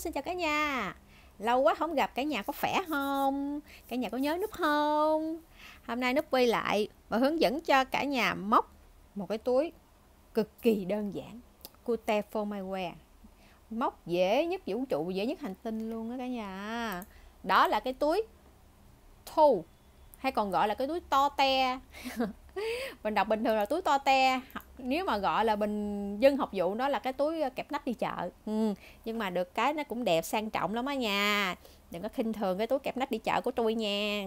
xin chào cả nhà. Lâu quá không gặp, cả nhà có khỏe không? Cả nhà có nhớ Núp không? Hôm nay Núp quay lại và hướng dẫn cho cả nhà móc một cái túi cực kỳ đơn giản, Cute for my wear. Móc dễ nhất vũ trụ, dễ nhất hành tinh luôn đó cả nhà. Đó là cái túi thu, hay còn gọi là cái túi to te. Mình đọc bình thường là túi to te, nếu mà gọi là bình dân học vụ đó là cái túi kẹp nách đi chợ. Nhưng mà được cái nó cũng đẹp, sang trọng lắm á nha, đừng có khinh thường cái túi kẹp nách đi chợ của tôi nha.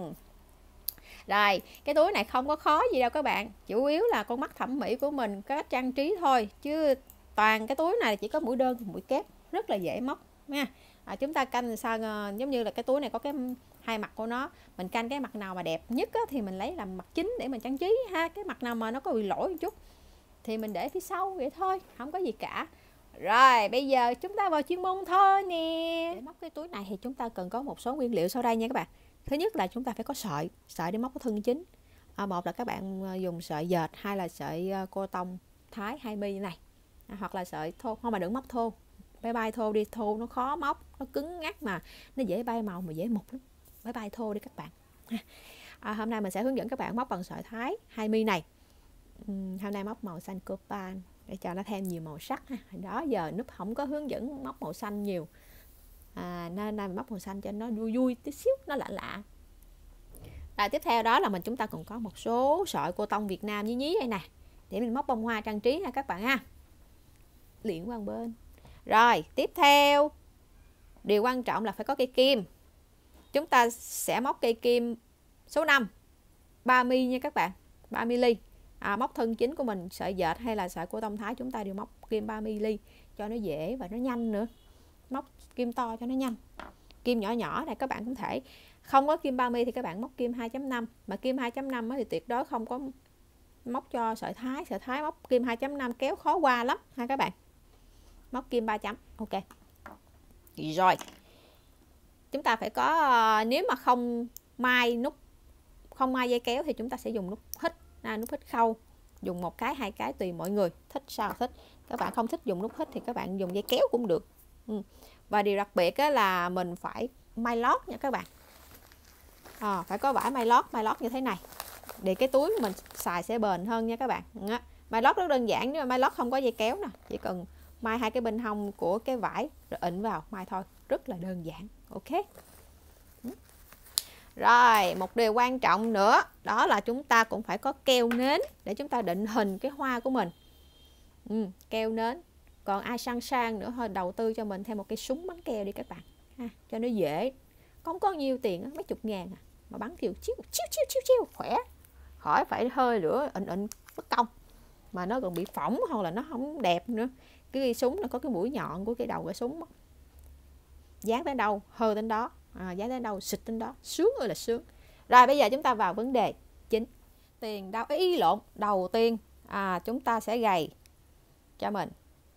Rồi, cái túi này không có khó gì đâu các bạn, chủ yếu là con mắt thẩm mỹ của mình có cách trang trí thôi, chứ toàn cái túi này chỉ có mũi đơn mũi kép, rất là dễ móc nha. Chúng ta canh sao giống như là cái túi này có cái hai mặt của nó, mình canh cái mặt nào mà đẹp nhất á, thì mình lấy làm mặt chính để mình trang trí ha. Cái mặt nào mà nó có bị lỗi một chút thì mình để phía sau vậy thôi, không có gì cả. Rồi bây giờ chúng ta vào chuyên môn thôi nè. Để móc cái túi này thì chúng ta cần có một số nguyên liệu sau đây nha các bạn. Thứ nhất là chúng ta phải có sợi để móc cái thân chính. Một là các bạn dùng sợi dệt, hai là sợi cô tông thái 2mm này, hoặc là sợi thô. Không, mà đừng móc thô, bye bye thô đi, thô nó khó móc, nó cứng ngắc mà nó dễ bay màu mà dễ mục lắm. Bye bye thô đi các bạn. Hôm nay mình sẽ hướng dẫn các bạn móc bằng sợi thái 2mm này. Hôm nay móc màu xanh copal để cho nó thêm nhiều màu sắc ha. Đó giờ Núp không có hướng dẫn móc màu xanh nhiều, nên mình móc màu xanh cho nó vui vui tí xíu, nó lạ lạ. Tiếp theo đó là chúng ta còn có một số sợi cô tông Việt Nam nhí đây nè, để mình móc bông hoa trang trí ha các bạn ha. Liễn qua bên. Rồi tiếp theo, điều quan trọng là phải có cây kim. Chúng ta sẽ móc cây kim số 5 30 nha các bạn, 30mm. Móc thân chính của mình, sợi dệt hay là sợi cô tông thái, chúng ta đều móc kim 30mm cho nó dễ và nó nhanh nữa. Móc kim to cho nó nhanh. Kim nhỏ nhỏ này các bạn cũng thể, không có kim 30 thì các bạn móc kim 2.5, mà kim 2.5 thì tuyệt đối không có móc cho sợi thái móc kim 2.5 kéo khó qua lắm ha các bạn. Móc kim 3 chấm. Ok. Rồi. Chúng ta phải có, nếu mà không mai dây kéo thì chúng ta sẽ dùng nút hít, nút hít khâu, dùng một cái hai cái tùy mọi người thích sao thích. Các bạn không thích dùng nút hít thì các bạn dùng dây kéo cũng được. Và điều đặc biệt là mình phải may lót nha các bạn. Phải có vải may lót như thế này để cái túi mình xài sẽ bền hơn nha các bạn. May lót rất đơn giản, nhưng mà may lót không có dây kéo nè, chỉ cần may hai cái bên hông của cái vải rồi ịn vào may thôi, rất là đơn giản. Ok. Rồi một điều quan trọng nữa đó là chúng ta cũng phải có keo nến để chúng ta định hình cái hoa của mình. Keo nến. Còn ai sang nữa thôi đầu tư cho mình thêm một cái súng bắn keo đi các bạn ha, cho nó dễ. Không có nhiêu tiền, mấy chục ngàn mà bắn thiêu chiêu khỏe, khỏi phải hơi lửa ịn mất công mà nó còn bị phỏng hoặc là nó không đẹp nữa. Cái súng nó có cái mũi nhọn của cái đầu cái súng, dán tới đâu hơi đến đó, dán tới đâu xịt đến đó, sướng ơi là sướng. Rồi bây giờ chúng ta vào vấn đề chính. Đầu tiên chúng ta sẽ gầy cho mình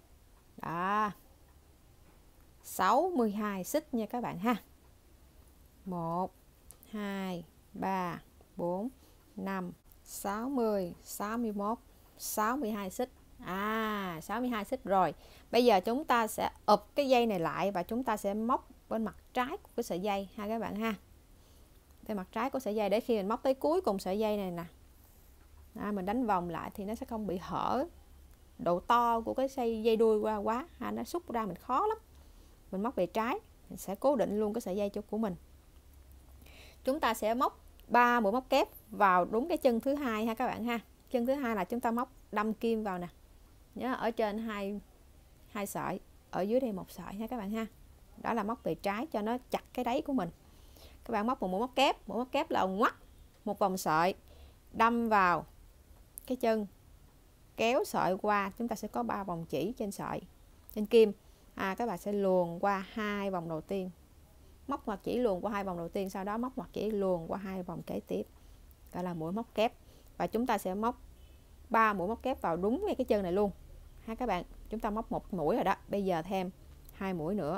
62 xích nha các bạn ha. 1 2 3 4 5 60 61 62 xích. 62 xích rồi. Bây giờ chúng ta sẽ ụp cái dây này lại và chúng ta sẽ móc bên mặt trái của cái sợi dây ha các bạn ha. Bên mặt trái của sợi dây để khi mình móc tới cuối cùng sợi dây này nè, mình đánh vòng lại thì nó sẽ không bị hở độ to của cái dây đuôi qua quá ha, nó xúc ra mình khó lắm. Mình móc về trái, mình sẽ cố định luôn cái sợi dây của mình. Chúng ta sẽ móc 3 mũi móc kép vào đúng cái chân thứ hai ha các bạn ha. Chân thứ hai là chúng ta móc đâm kim vào nè. Nhớ ở trên hai sợi, ở dưới đây một sợi ha các bạn ha. Đó là móc về trái cho nó chặt cái đáy của mình. Các bạn móc một mũi móc kép là ngoắt một vòng sợi, đâm vào cái chân, kéo sợi qua, chúng ta sẽ có 3 vòng chỉ trên sợi, trên kim. Các bạn sẽ luồn qua 2 vòng đầu tiên, móc ngoặc chỉ luồn qua 2 vòng đầu tiên, sau đó móc ngoặc chỉ luồn qua 2 vòng kế tiếp, gọi là mũi móc kép. Và chúng ta sẽ móc 3 mũi móc kép vào đúng ngay cái chân này luôn ha các bạn. Chúng ta móc 1 mũi rồi đó, bây giờ thêm 2 mũi nữa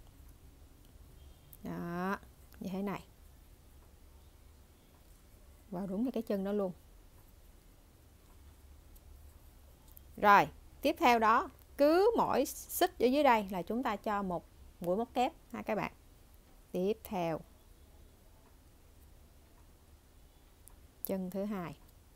đó, như thế này, vào đúng ngay cái chân đó luôn. Rồi tiếp theo đó, cứ mỗi xích ở dưới đây là chúng ta cho một mũi móc kép ha các bạn. Tiếp theo chân thứ hai.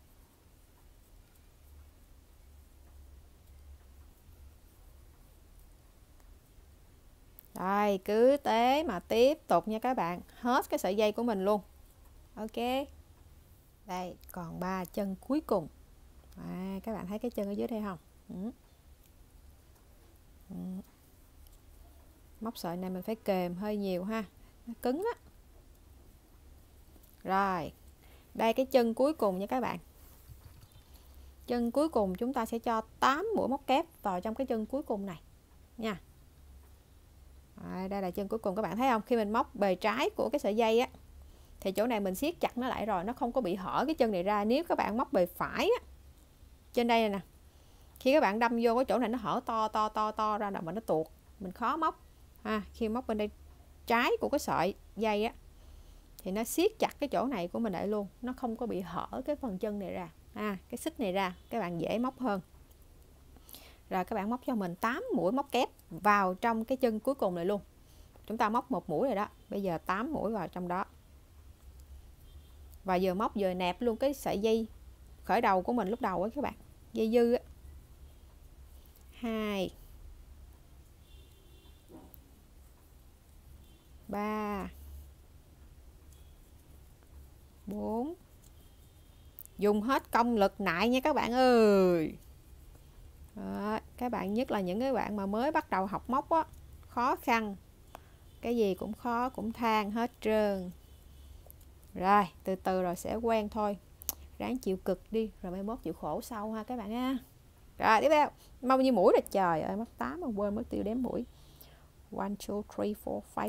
Rồi cứ thế mà tiếp tục nha các bạn, hết cái sợi dây của mình luôn. Ok, đây còn 3 chân cuối cùng. Các bạn thấy cái chân ở dưới đây không? Móc sợi này mình phải kềm hơi nhiều ha, nó cứng á. Rồi đây cái chân cuối cùng nha các bạn. Chân cuối cùng chúng ta sẽ cho 8 mũi móc kép vào trong cái chân cuối cùng này nha. Đây là chân cuối cùng, các bạn thấy không? Khi mình móc bề trái của cái sợi dây á thì chỗ này mình siết chặt nó lại rồi, nó không có bị hở cái chân này ra. Nếu các bạn móc bề phải á, trên đây nè, khi các bạn đâm vô cái chỗ này nó hở to ra là mà nó tuột, mình khó móc khi móc bên đây trái của cái sợi dây á thì nó siết chặt cái chỗ này của mình lại luôn, nó không có bị hở cái phần chân này ra, cái xích này ra, các bạn dễ móc hơn. Rồi các bạn móc cho mình 8 mũi móc kép vào trong cái chân cuối cùng này luôn. Chúng ta móc 1 mũi rồi đó, bây giờ 8 mũi vào trong đó. Và vừa móc vừa nẹp luôn cái sợi dây khởi đầu của mình lúc đầu á các bạn, dây dư á. 2 3 4. Dùng hết công lực nại nha các bạn ơi. Đó, các bạn nhất là những cái bạn mà mới bắt đầu học móc á, khó khăn, cái gì cũng khó cũng than hết trơn. Rồi từ từ rồi sẽ quen thôi, ráng chịu cực đi rồi mai mốt chịu khổ sau ha các bạn ha. Rồi tiếp theo, bao nhiêu mũi rồi trời ơi, móc 8 mà quên mất tiêu đếm mũi. 1 2 3 4 5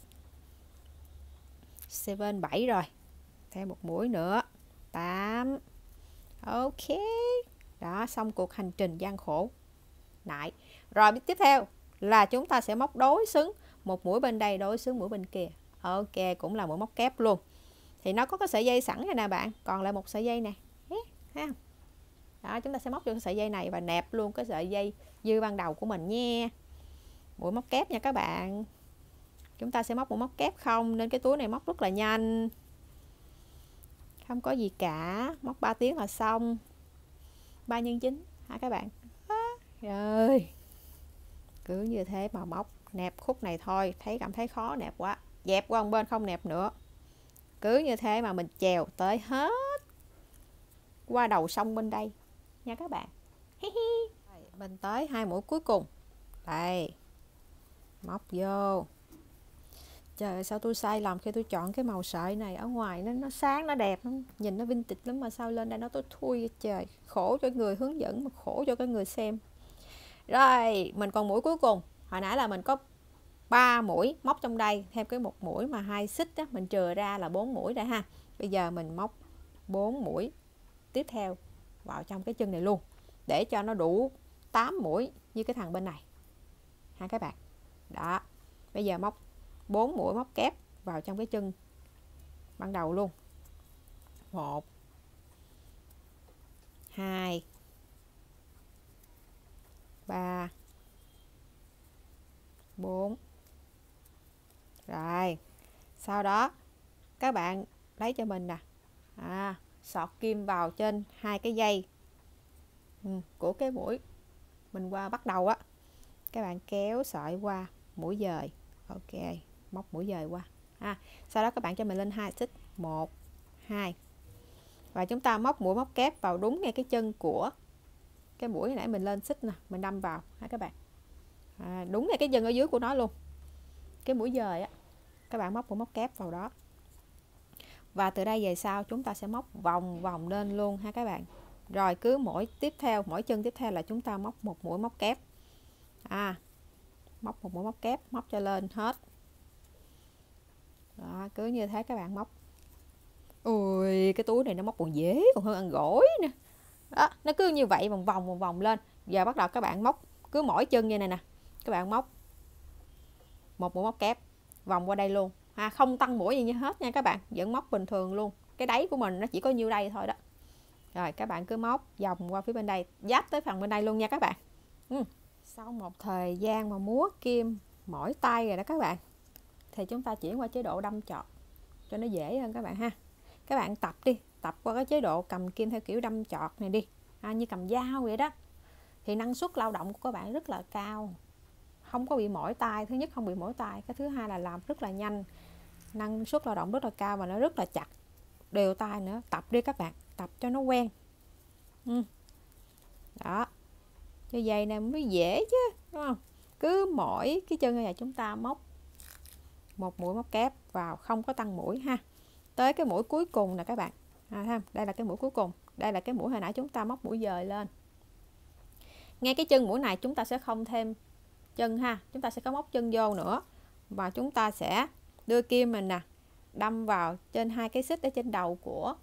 6 7 7 rồi, thêm một mũi nữa, 8. Ok, đó xong cuộc hành trình gian khổ nại. Rồi tiếp theo là chúng ta sẽ móc đối xứng, một mũi bên đây đối xứng mũi bên kia. Ok, cũng là mũi móc kép luôn. Thì nó có cái sợi dây sẵn này nè bạn, còn lại một sợi dây nè, thấy không? Đó, chúng ta sẽ móc vô cái sợi dây này và nẹp luôn cái sợi dây dư ban đầu của mình nha. Mũi móc kép nha các bạn. Chúng ta sẽ móc mũi móc kép không, nên cái túi này móc rất là nhanh, không có gì cả, móc 3 tiếng là xong. 3 x 9 hả các bạn? Rồi cứ như thế mà móc, nẹp khúc này thôi, cảm thấy khó nẹp quá, dẹp qua một bên không nẹp nữa. Cứ như thế mà mình chèo tới hết qua đầu sông bên đây nha các bạn. Mình tới 2 mũi cuối cùng. Đây, móc vô. Trời ơi, sao tôi sai lầm khi tôi chọn cái màu sợi này. Ở ngoài nó sáng, nó đẹp, nhìn nó vintage lắm, mà sao lên đây nó tối thui. Trời, khổ cho người hướng dẫn mà khổ cho cái người xem. Rồi mình còn mũi cuối cùng. Hồi nãy là mình có 3 mũi móc trong đây, thêm cái một mũi mà 2 xích á, mình trừ ra là 4 mũi rồi ha. Bây giờ mình móc 4 mũi tiếp theo vào trong cái chân này luôn, để cho nó đủ 8 mũi như cái thằng bên này ha các bạn. Đó, bây giờ móc 4 mũi móc kép vào trong cái chân ban đầu luôn. 1 2 3 4. Rồi sau đó các bạn lấy cho mình nè, sọt kim vào trên 2 cái dây của cái mũi mình qua bắt đầu á. Các bạn kéo sợi qua mũi dời. Ok, móc mũi dời qua sau đó các bạn cho mình lên 2 xích, 1 2, và chúng ta móc mũi móc kép vào đúng ngay cái chân của cái mũi nãy mình lên xích nè, mình đâm vào ha các bạn. Đúng ngay cái chân ở dưới của nó luôn, cái mũi dời á, các bạn móc mũi móc kép vào đó. Và từ đây về sau chúng ta sẽ móc vòng vòng lên luôn ha các bạn. Rồi cứ mỗi chân tiếp theo là chúng ta móc một mũi móc kép, móc một mũi móc kép, móc cho lên hết. Đó, cứ như thế các bạn móc. Ui, cái túi này nó móc còn dễ còn hơn ăn gỏi nè. Đó, nó cứ như vậy vòng vòng lên. Giờ bắt đầu các bạn móc cứ mỗi chân như này nè, các bạn móc một mũi móc kép vòng qua đây luôn, không tăng mũi gì như hết nha các bạn, vẫn móc bình thường luôn. Cái đáy của mình nó chỉ có nhiêu đây thôi đó. Rồi các bạn cứ móc vòng qua phía bên đây, giáp tới phần bên đây luôn nha các bạn. Sau một thời gian mà múa kim mỏi tay rồi đó các bạn, thì chúng ta chuyển qua chế độ đâm chọt cho nó dễ hơn các bạn ha. Các bạn tập đi, tập qua cái chế độ cầm kim theo kiểu đâm chọt này đi, như cầm dao vậy đó, thì năng suất lao động của các bạn rất là cao, không có bị mỏi tay. Thứ nhất không bị mỏi tay, cái thứ hai là làm rất là nhanh, năng suất lao động rất là cao và nó rất là chặt, đều tay nữa. Tập đi các bạn, tập cho nó quen. Đó, như vậy này mới dễ chứ, đúng không? Cứ mỗi cái chân này chúng ta móc một mũi móc kép vào, không có tăng mũi ha, tới cái mũi cuối cùng nè các bạn. Đây là cái mũi cuối cùng, đây là cái mũi hồi nãy chúng ta móc mũi dời lên. Ngay cái chân mũi này chúng ta sẽ không thêm chân ha, chúng ta sẽ có móc chân vô nữa, và chúng ta sẽ đưa kim mình nè đâm vào trên hai cái xích ở trên đầu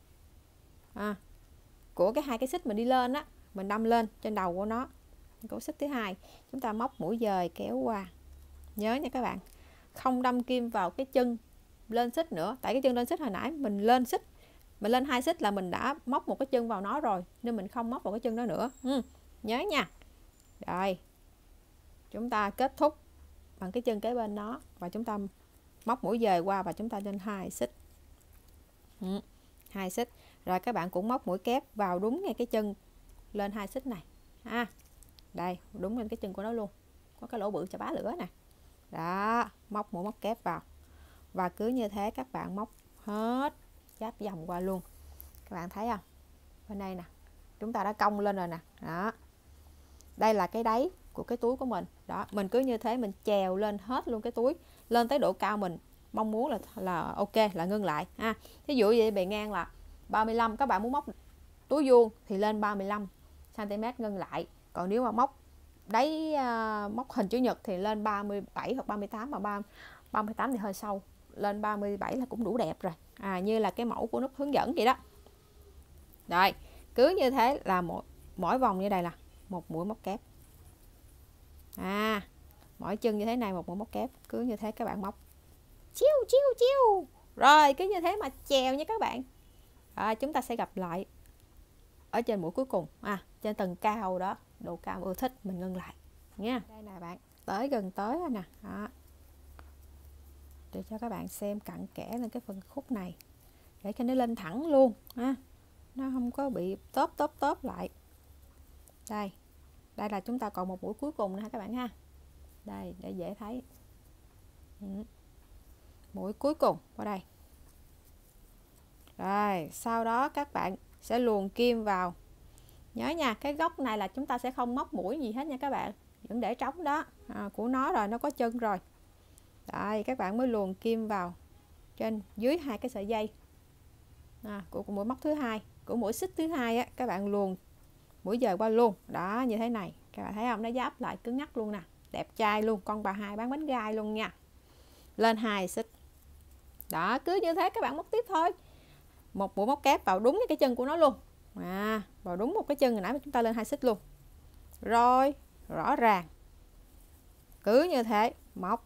của cái hai cái xích mình đi lên á, mình đâm lên trên đầu của nó, của xích thứ hai. Chúng ta móc mũi dời kéo qua. Nhớ nha các bạn, không đâm kim vào cái chân lên xích nữa, tại cái chân lên xích hồi nãy mình lên xích, mình lên hai xích là mình đã móc một cái chân vào nó rồi, nên mình không móc vào cái chân đó nữa. Nhớ nha. Rồi chúng ta kết thúc bằng cái chân kế bên đó, và chúng ta móc mũi dời qua và chúng ta lên hai xích. Hai xích. Rồi các bạn cũng móc mũi kép vào đúng ngay cái chân lên hai xích này. Đây, đúng lên cái chân của nó luôn. Có cái lỗ bự cho bá lửa nè. Đó, móc mũi móc kép vào. Và cứ như thế các bạn móc hết giáp vòng qua luôn. Các bạn thấy không? Bên đây nè, chúng ta đã cong lên rồi nè. Đó. Đây là cái đáy của cái túi của mình. Đó, mình cứ như thế mình chèo lên hết luôn cái túi, lên tới độ cao mình mong muốn là ok, là ngưng lại ha. Thí dụ vậy bề ngang là 35, các bạn muốn móc túi vuông thì lên 35 cm ngưng lại. Còn nếu mà móc đáy móc hình chữ nhật thì lên 37 hoặc 38, mà 38 thì hơi sâu, lên 37 là cũng đủ đẹp rồi. Như là cái mẫu của nút hướng dẫn vậy đó. Rồi, cứ như thế là mỗi vòng như đây là một mũi móc kép. Mỗi chân như thế này một mũi móc kép, cứ như thế các bạn móc chiêu chiêu chiêu. Rồi cứ như thế mà chèo nha các bạn. Chúng ta sẽ gặp lại ở trên mũi cuối cùng, trên tầng cao đó, độ cao ưa thích mình ngưng lại nha. Đây nè bạn, tới gần tới rồi nè. Để cho các bạn xem cặn kẽ lên cái phần khúc này, để cho nó lên thẳng luôn nó không có bị tốp lại. Đây là chúng ta còn một mũi cuối cùng nữa các bạn ha. Đây để dễ thấy. Mũi cuối cùng ở đây. Rồi sau đó các bạn sẽ luồn kim vào. Nhớ nha, cái góc này là chúng ta sẽ không móc mũi gì hết nha các bạn, vẫn để trống đó của nó rồi, nó có chân rồi. Đây các bạn mới luồn kim vào trên dưới hai cái sợi dây của mũi móc thứ hai, của mũi xích thứ hai á, các bạn luồn mũi dời qua luôn. Đó, như thế này các bạn thấy không, nó giáp lại cứng ngắc luôn nè, đẹp trai luôn, con bà hai bán bánh gai luôn nha. Lên hai xích. Đó, cứ như thế các bạn móc tiếp thôi. Một mũi móc kép vào đúng cái chân của nó luôn, vào đúng một cái chân hồi nãy mà chúng ta lên hai xích luôn. Rồi rõ ràng cứ như thế móc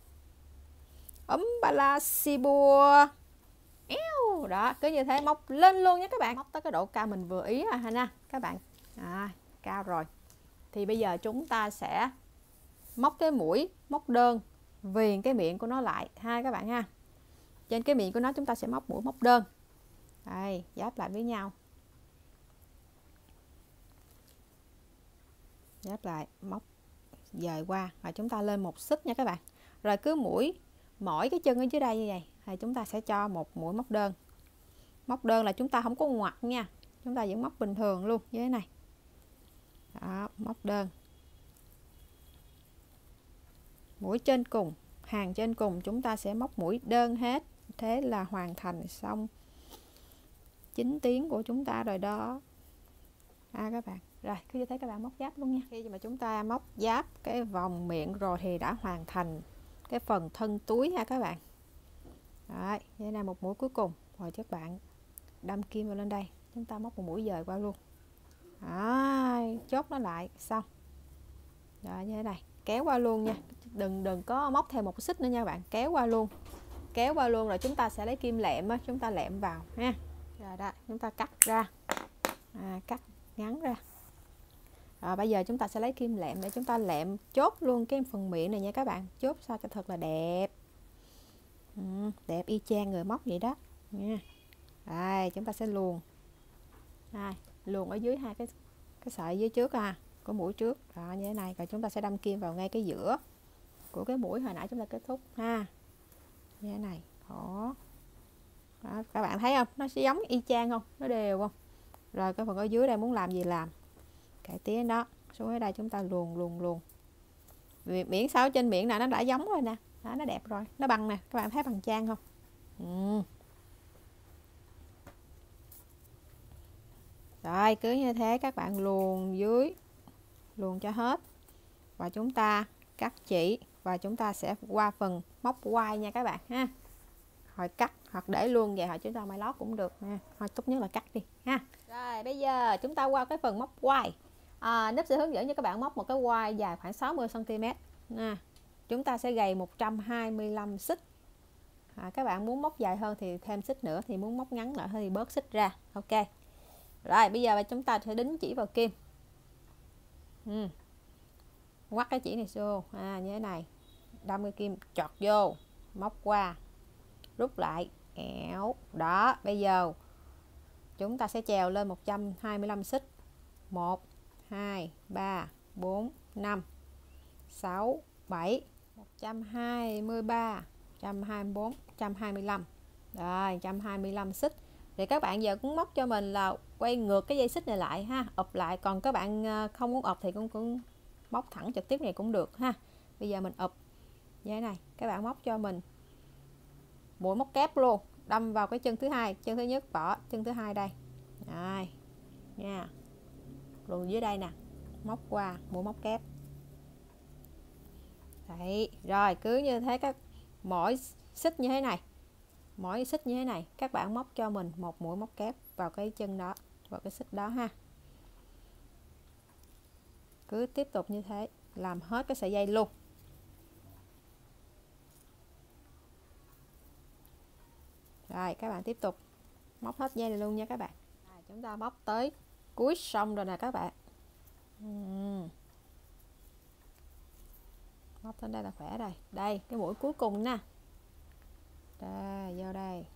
ba la xì bùa. Đó, cứ như thế móc lên luôn nha các bạn, móc tới cái độ cao mình vừa ý ha nha các bạn. Cao rồi thì bây giờ chúng ta sẽ móc cái mũi móc đơn viền cái miệng của nó lại ha các bạn ha. Trên cái miệng của nó chúng ta sẽ móc mũi móc đơn. Đây, giáp lại với nhau, giáp lại, móc dời qua, và chúng ta lên một xích nha các bạn. Rồi cứ mỗi cái chân ở dưới đây như vậy thì chúng ta sẽ cho một mũi móc đơn. Móc đơn là chúng ta không có ngoặt nha, chúng ta vẫn móc bình thường luôn như thế này. Đó, móc đơn. Mũi trên cùng, hàng trên cùng chúng ta sẽ móc mũi đơn hết. Thế là hoàn thành xong 9 tiếng của chúng ta rồi đó các bạn. Rồi cứ như thế các bạn móc giáp luôn nha. Khi mà chúng ta móc giáp cái vòng miệng rồi thì đã hoàn thành cái phần thân túi ha các bạn. Đấy, đây là một mũi cuối cùng. Rồi các bạn đâm kim vào lên đây, chúng ta móc một mũi dời qua luôn. Chốt nó lại xong. Rồi như thế này, kéo qua luôn nha. Đừng có móc thêm một xích nữa nha bạn, kéo qua luôn. Kéo qua luôn rồi chúng ta sẽ lấy kim lẹm á, chúng ta lẹm vào ha. Rồi đó, chúng ta cắt ra. Cắt ngắn ra. Bây giờ chúng ta sẽ lấy kim lệm để chúng ta lệm chốt luôn cái phần miệng này nha các bạn, chốt sao cho thật là đẹp. Đẹp y chang người móc vậy đó nha. Đây, chúng ta sẽ luồn luồn ở dưới hai cái sợi dưới trước của mũi trước đó, như thế này. Rồi chúng ta sẽ đâm kim vào ngay cái giữa của cái mũi hồi nãy chúng ta kết thúc như thế này. Đó, các bạn thấy không, nó sẽ giống y chang không, nó đều không. Rồi cái phần ở dưới đây muốn làm gì làm, cải tiến đó, xuống ở đây chúng ta luồn miễn sao trên miệng nào nó đã giống rồi nè, đó, nó đẹp rồi, nó bằng nè, các bạn thấy bằng trang không. Rồi cứ như thế các bạn luồn dưới, luồn cho hết, và chúng ta cắt chỉ, và chúng ta sẽ qua phần móc quai nha các bạn ha. Hồi cắt hoặc để luôn vậy, hồi chúng ta mai lót cũng được nha, thôi tốt nhất là cắt đi ha. Rồi bây giờ chúng ta qua cái phần móc quai. Nếp sẽ hướng dẫn cho các bạn móc một cái quai dài khoảng 60 cm. Chúng ta sẽ gầy 125 xích. Các bạn muốn móc dài hơn thì thêm xích nữa, thì muốn móc ngắn lại thì bớt xích ra. Ok. Rồi bây giờ chúng ta sẽ đính chỉ vào kim. Quắt cái chỉ này vô như thế này, đâm cái kim chọt vô, móc qua, rút lại, éo. Đó, bây giờ chúng ta sẽ chèo lên 125 xích. 1 2 3 4 5 6 7 123 124 125. Rồi 125 xích. Thì các bạn giờ cũng móc cho mình là quay ngược cái dây xích này lại ha, ụp lại. Còn các bạn không muốn ụp thì cũng móc thẳng trực tiếp này cũng được ha. Bây giờ mình ụp như thế này, các bạn móc cho mình mũi móc kép luôn, đâm vào cái chân thứ hai, chân thứ nhất bỏ, chân thứ hai đây. Rồi nha, rồi dưới đây nè, móc qua mũi móc kép. Đấy, rồi cứ như thế, các mỗi xích như thế này, mỗi xích như thế này các bạn móc cho mình một mũi móc kép vào cái chân đó, vào cái xích đó ha. Cứ tiếp tục như thế, làm hết cái sợi dây luôn. Rồi các bạn tiếp tục móc hết dây này luôn nha các bạn. Chúng ta móc tới cuối xong rồi nè các bạn. Móc đến đây là khỏe rồi. Đây cái mũi cuối cùng nè, đây vô đây,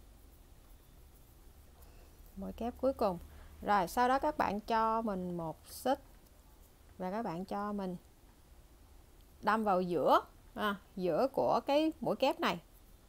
mũi kép cuối cùng. Rồi sau đó các bạn cho mình một xích, và các bạn cho mình đâm vào giữa giữa của cái mũi kép này,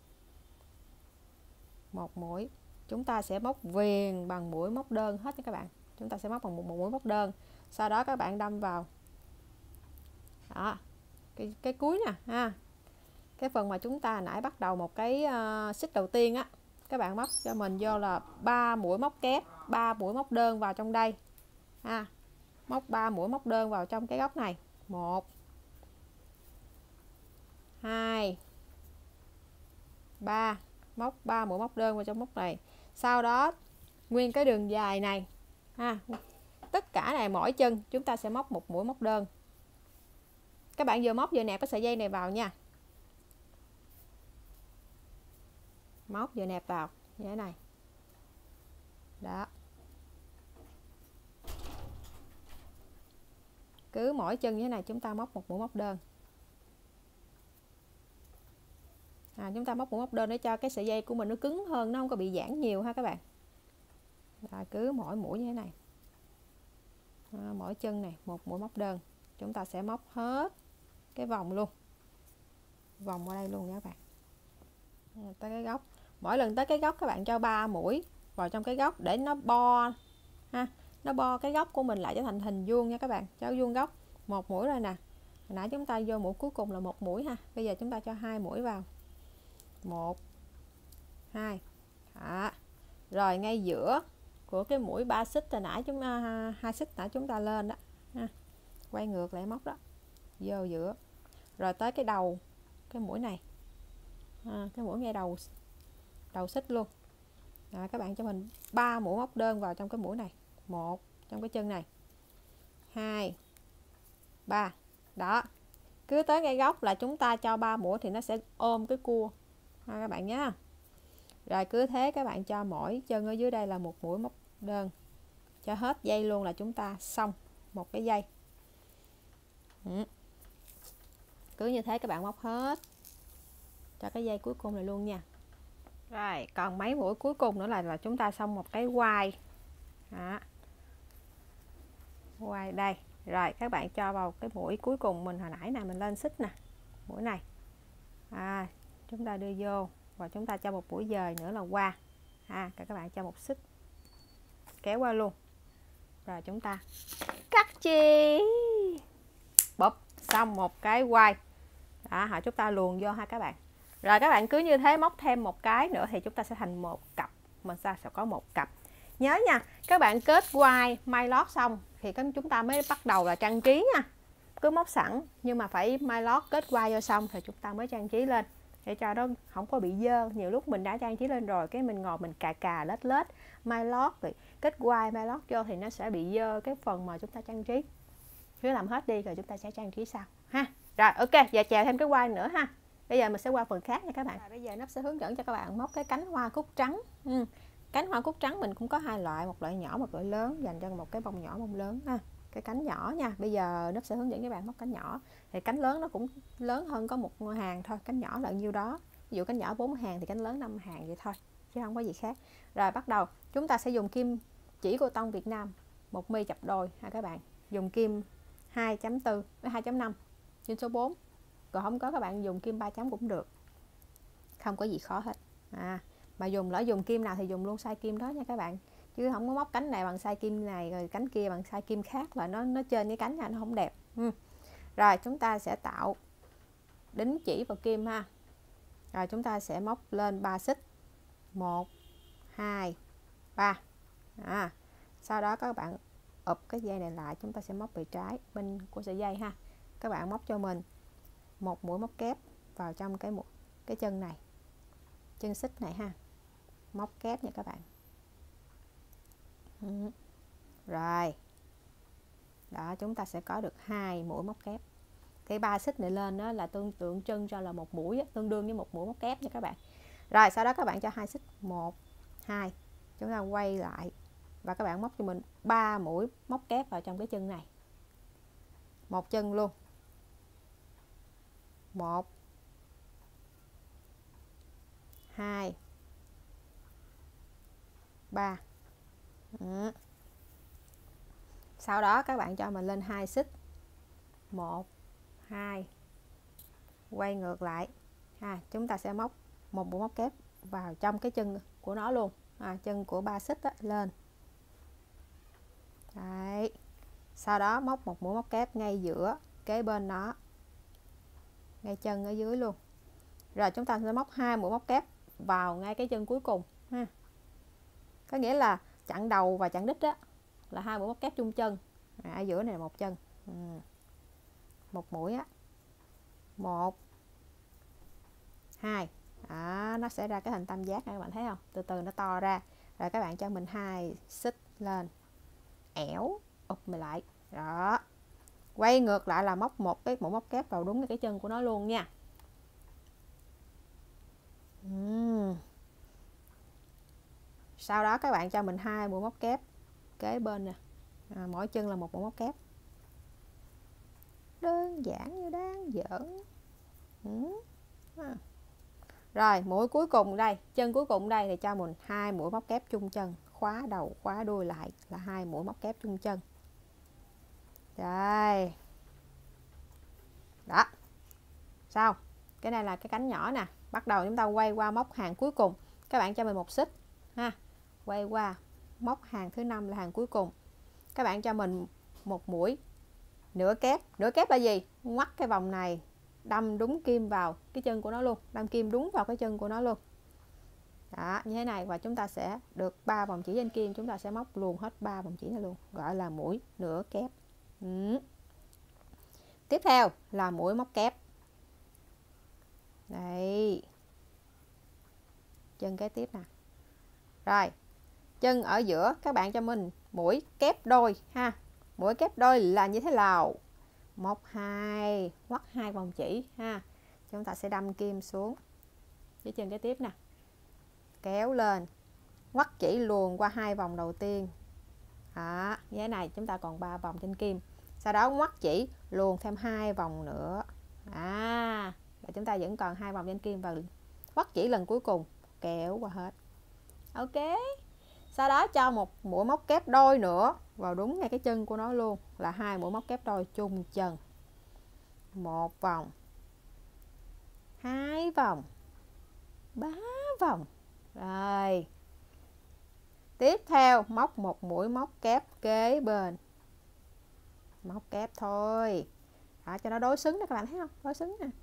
một mũi. Chúng ta sẽ móc viền bằng mũi móc đơn hết nha các bạn. Chúng ta sẽ móc bằng một mũi móc đơn, sau đó các bạn đâm vào đó, cái cuối nè ha, cái phần mà chúng ta nãy bắt đầu một cái xích đầu tiên á, các bạn móc cho mình vô là 3 mũi móc kép, 3 mũi móc đơn vào trong đây ha. Móc 3 mũi móc đơn vào trong cái góc này, 1 2 3, móc 3 mũi móc đơn vào trong móc này. Sau đó nguyên cái đường dài này ha, tất cả này mỗi chân chúng ta sẽ móc một mũi móc đơn. Các bạn vừa móc vừa nẹp cái sợi dây này vào nha, móc vừa nẹp vào như thế này đó. Cứ mỗi chân như thế này chúng ta móc một mũi móc đơn. Chúng ta móc mũi móc đơn để cho cái sợi dây của mình nó cứng hơn, nó không có bị giãn nhiều ha các bạn. Cứ mỗi mũi như thế này, mỗi chân này một mũi móc đơn. Chúng ta sẽ móc hết cái vòng luôn, vòng qua đây luôn nha các bạn, tới cái góc. Mỗi lần tới cái góc các bạn cho 3 mũi vào trong cái góc để nó bo ha, nó bo cái góc của mình lại trở thành hình vuông nha các bạn, cho vuông góc. Một mũi rồi nè, hồi nãy chúng ta vô mũi cuối cùng là một mũi ha, bây giờ chúng ta cho 2 mũi vào, 1 2 đó. Rồi ngay giữa của cái mũi 3 xích hồi nãy chúng 2 xích nãy chúng ta lên đó ha, quay ngược lại móc đó vô giữa, rồi tới cái đầu cái mũi này cái mũi ngay đầu xích luôn. Rồi các bạn cho mình 3 mũi móc đơn vào trong cái mũi này, 1 trong cái chân này, 2 3 đó. Cứ tới ngay góc là chúng ta cho 3 mũi thì nó sẽ ôm cái cua ha các bạn nhé. Rồi cứ thế các bạn cho mỗi chân ở dưới đây là một mũi móc đơn, cho hết dây luôn là chúng ta xong một cái dây. Cứ như thế các bạn móc hết cho cái dây cuối cùng này luôn nha. Rồi còn mấy mũi cuối cùng nữa là chúng ta xong một cái quai. Đó, quai đây. Rồi các bạn cho vào cái mũi cuối cùng mình hồi nãy nè, mình lên xích nè, mũi này, chúng ta đưa vô và chúng ta cho một mũi dời nữa là qua, các bạn cho một xích kéo qua luôn, rồi chúng ta cắt chi, bụp, xong một cái quai. Đó, chúng ta luồn vô ha các bạn. Rồi các bạn cứ như thế móc thêm một cái nữa thì chúng ta sẽ thành một cặp, mình sẽ có một cặp. Nhớ nha, các bạn kết quai may lót xong thì chúng ta mới bắt đầu là trang trí nha. Cứ móc sẵn nhưng mà phải may lót kết quai vô xong thì chúng ta mới trang trí lên để cho nó không có bị dơ. Nhiều lúc mình đã trang trí lên rồi cái mình ngồi mình cà lết may lót rồi kết quai may lót vô thì nó sẽ bị dơ cái phần mà chúng ta trang trí. Cứ làm hết đi rồi chúng ta sẽ trang trí sau ha. Rồi ok, giờ chèo thêm cái quai nữa ha. Bây giờ mình sẽ qua phần khác nha các bạn. Bây giờ nó sẽ hướng dẫn cho các bạn móc cái cánh hoa cúc trắng. Cánh hoa cúc trắng mình cũng có hai loại, một loại nhỏ một loại lớn, dành cho một cái bông nhỏ bông lớn ha. Cái cánh nhỏ nha, bây giờ nó sẽ hướng dẫn các bạn móc cánh nhỏ. Thì cánh lớn nó cũng lớn hơn có một hàng thôi, cánh nhỏ là nhiêu đó. Ví dụ cánh nhỏ 4 hàng thì cánh lớn 5 hàng vậy thôi, chứ không có gì khác. Rồi bắt đầu chúng ta sẽ dùng kim chỉ cô tông Việt Nam 1 mi chập đôi ha các bạn. Dùng kim 2.4 với 2.5 trên số 4. Còn không có các bạn dùng kim 3 chấm cũng được, không có gì khó hết. Mà dùng kim nào thì dùng luôn size kim đó nha các bạn, chứ không có móc cánh này bằng size kim này rồi cánh kia bằng size kim khác là nó trên cái cánh này nó không đẹp. Rồi chúng ta sẽ tạo đính chỉ vào kim ha. Rồi chúng ta sẽ móc lên 3 xích, 1 2 3. Sau đó các bạn ụp cái dây này lại, chúng ta sẽ móc về trái bên của sợi dây ha. Các bạn móc cho mình một mũi móc kép vào trong cái chân này, chân xích này ha, móc kép nha các bạn. Rồi đó, chúng ta sẽ có được 2 mũi móc kép. Cái 3 xích này lên đó là tượng trưng cho là một mũi, tương đương với một mũi móc kép nha các bạn. Rồi sau đó các bạn cho 2 xích, 1 2, chúng ta quay lại và các bạn móc cho mình 3 mũi móc kép vào trong cái chân này, một chân luôn, 1 2 3. Sau đó các bạn cho mình lên 2 xích, 1 2, quay ngược lại chúng ta sẽ móc một mũi móc kép vào trong cái chân của nó luôn, chân của 3 xích đó, lên. Đấy. Sau đó móc một mũi móc kép ngay giữa kế bên nó, ngay chân ở dưới luôn. Rồi chúng ta sẽ móc 2 mũi móc kép vào ngay cái chân cuối cùng ha. Có nghĩa là chặn đầu và chặn đích đó là 2 mũi móc kép chung chân. Ở giữa này là một chân. Một mũi á. 1 2. Nó sẽ ra cái hình tam giác này, các bạn thấy không? Từ từ nó to ra. Rồi các bạn cho mình 2 xích lên, ẻo ụp mình lại. Đó. Quay ngược lại là móc một cái mũi móc kép vào đúng cái chân của nó luôn nha. Sau đó các bạn cho mình 2 mũi móc kép kế bên nè, mỗi chân là một mũi móc kép. Đơn giản như đáng giỡn. Rồi mũi cuối cùng đây, chân cuối cùng đây thì cho mình 2 mũi móc kép chung chân, khóa đầu khóa đuôi lại là 2 mũi móc kép chung chân. Đây. Đó. Sao? Cái này là cái cánh nhỏ nè. Bắt đầu chúng ta quay qua móc hàng cuối cùng. Các bạn cho mình một xích ha. Quay qua móc hàng thứ 5 là hàng cuối cùng. Các bạn cho mình một mũi nửa kép. Nửa kép là gì? Ngoắt cái vòng này, đâm đúng kim vào cái chân của nó luôn, đâm kim đúng vào cái chân của nó luôn. Đó, như thế này, và chúng ta sẽ được 3 vòng chỉ trên kim, chúng ta sẽ móc luôn hết 3 vòng chỉ này luôn, gọi là mũi nửa kép. Tiếp theo là mũi móc kép. Đây. Chân kế tiếp nè. Rồi, chân ở giữa các bạn cho mình mũi kép đôi ha. Mũi kép đôi là như thế nào? Móc 2, ngoắt 2 vòng chỉ ha. Chúng ta sẽ đâm kim xuống cái chân kế tiếp nè. Kéo lên, ngoắt chỉ luồn qua 2 vòng đầu tiên. Đó, như thế này chúng ta còn 3 vòng trên kim. Sau đó ngoắt chỉ luồn thêm 2 vòng nữa. Và chúng ta vẫn còn 2 vòng trên kim và bắt chỉ lần cuối cùng, kéo qua hết. Ok. Sau đó cho một mũi móc kép đôi nữa vào đúng ngay cái chân của nó luôn, là 2 mũi móc kép đôi chung chân. 1 vòng, 2 vòng, 3 vòng. Rồi. Tiếp theo móc một mũi móc kép kế bên. Móc kép thôi. Đó, cho nó đối xứng đó, các bạn thấy không? Đối xứng nè.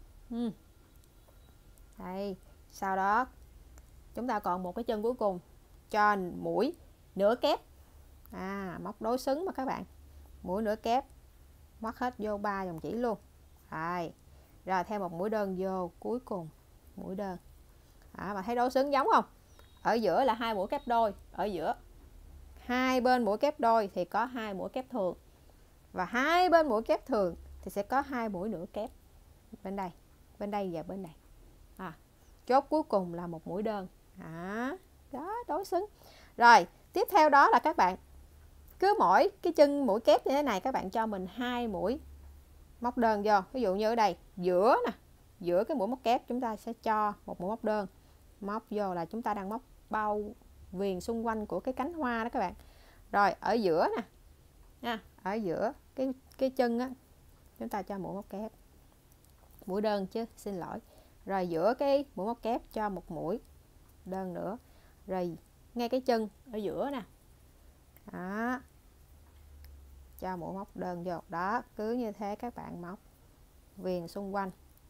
Đây, sau đó chúng ta còn một cái chân cuối cùng, cho mũi nửa kép. Móc đối xứng mà các bạn. Mũi nửa kép. Móc hết vô 3 dòng chỉ luôn. Rồi thêm một mũi đơn vô cuối cùng, mũi đơn. Mà thấy đối xứng giống không? Ở giữa là 2 mũi kép đôi, ở giữa hai bên mũi kép đôi thì có 2 mũi kép thường, và hai bên mũi kép thường thì sẽ có 2 mũi nửa kép, bên đây và bên này. Chốt cuối cùng là một mũi đơn. Đó, đối xứng. Rồi tiếp theo đó là các bạn cứ mỗi cái chân mũi kép như thế này, các bạn cho mình 2 mũi móc đơn vô. Ví dụ như ở đây giữa nè, giữa cái mũi móc kép chúng ta sẽ cho một mũi móc đơn, móc vô là chúng ta đang móc bao viền xung quanh của cái cánh hoa đó các bạn. Rồi ở giữa nè nha, ở giữa cái chân á, chúng ta cho mũi móc kép, mũi đơn chứ, xin lỗi. Rồi giữa cái mũi móc kép cho một mũi đơn nữa, rồi ngay cái chân ở giữa nè, đó, cho mũi móc đơn vô. Đó, cứ như thế các bạn móc viền xung quanh.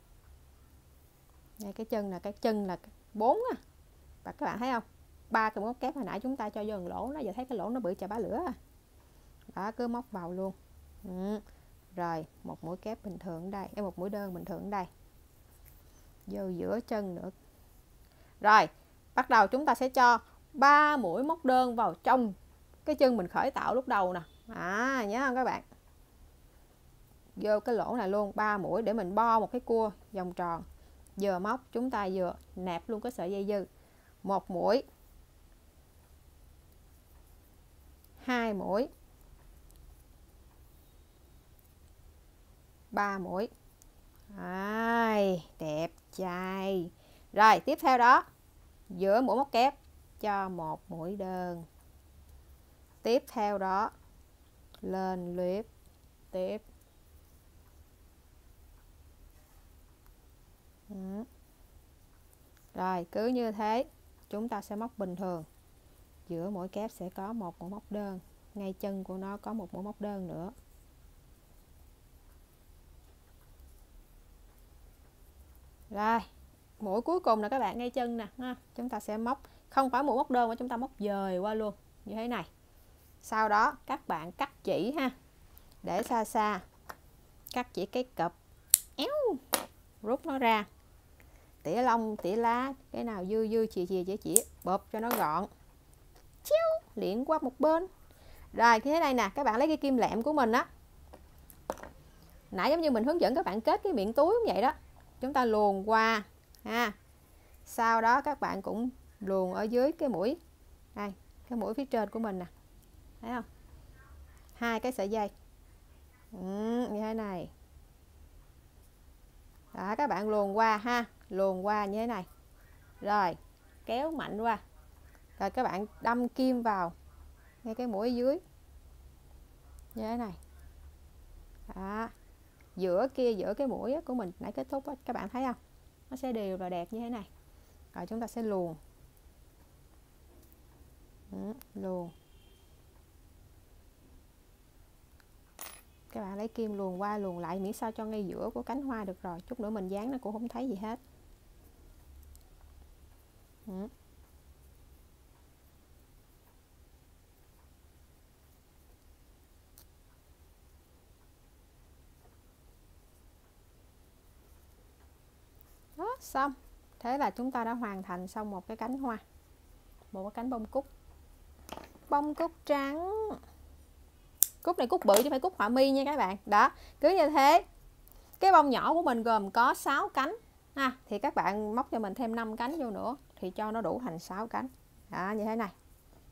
Ngay cái chân là 4 á, và các bạn thấy không, 3 cái mũi móc kép hồi nãy chúng ta cho vô lỗ, nó giờ thấy cái lỗ nó bự chà bá lửa. Đó, cứ móc vào luôn. Rồi một mũi kép bình thường ở đây, một mũi đơn bình thường ở đây, vô giữa chân nữa. Rồi bắt đầu chúng ta sẽ cho 3 mũi móc đơn vào trong cái chân mình khởi tạo lúc đầu nè. Nhớ không các bạn? Vô cái lỗ này luôn 3 mũi để mình bo một cái cua vòng tròn. Vừa móc chúng ta vừa nẹp luôn cái sợi dây dư. 1 mũi, 2 mũi, 3 mũi. Đẹp trai. Rồi tiếp theo đó, giữa mũi móc kép cho một mũi đơn. Tiếp theo đó lên luyếp tiếp. Rồi cứ như thế chúng ta sẽ móc bình thường. Giữa mỗi kép sẽ có một mũi móc đơn, ngay chân của nó có một mũi móc đơn nữa. Rồi mũi cuối cùng là các bạn, ngay chân nè ha. Chúng ta sẽ móc không phải mũi móc đơn mà chúng ta móc dời qua luôn như thế này. Sau đó các bạn cắt chỉ ha, để xa xa, cắt chỉ cái cặp éo, rút nó ra, tỉa lông tỉa lá, cái nào dư dư chỉ bóp cho nó gọn, liệng qua một bên. Rồi như thế này nè, các bạn lấy cái kim lẹm của mình á, nãy giống như mình hướng dẫn các bạn kết cái miệng túi cũng vậy đó, chúng ta luồn qua ha. Sau đó các bạn cũng luồn ở dưới cái mũi đây, cái mũi phía trên của mình nè, thấy không, 2 cái sợi dây như thế này. Đó, các bạn luồn qua ha, luồn qua như thế này, rồi kéo mạnh qua, rồi các bạn đâm kim vào ngay cái mũi ở dưới như thế này. Đó, giữa cái mũi của mình nãy kết thúc đó, các bạn thấy không, nó sẽ đều và đẹp như thế này. Rồi chúng ta sẽ luồn, luồn, các bạn lấy kim luồn qua luồn lại, miễn sao cho ngay giữa của cánh hoa được rồi, chút nữa mình dán nó cũng không thấy gì hết. Đó, xong. Thế là chúng ta đã hoàn thành xong một cái cánh hoa, một cái cánh bông cúc trắng. Cúc này cúc bự chứ không phải cúc họa mi nha các bạn. Đó, cứ như thế. Cái bông nhỏ của mình gồm có 6 cánh ha, thì các bạn móc cho mình thêm 5 cánh vô nữa thì cho nó đủ thành 6 cánh. Đó, như thế này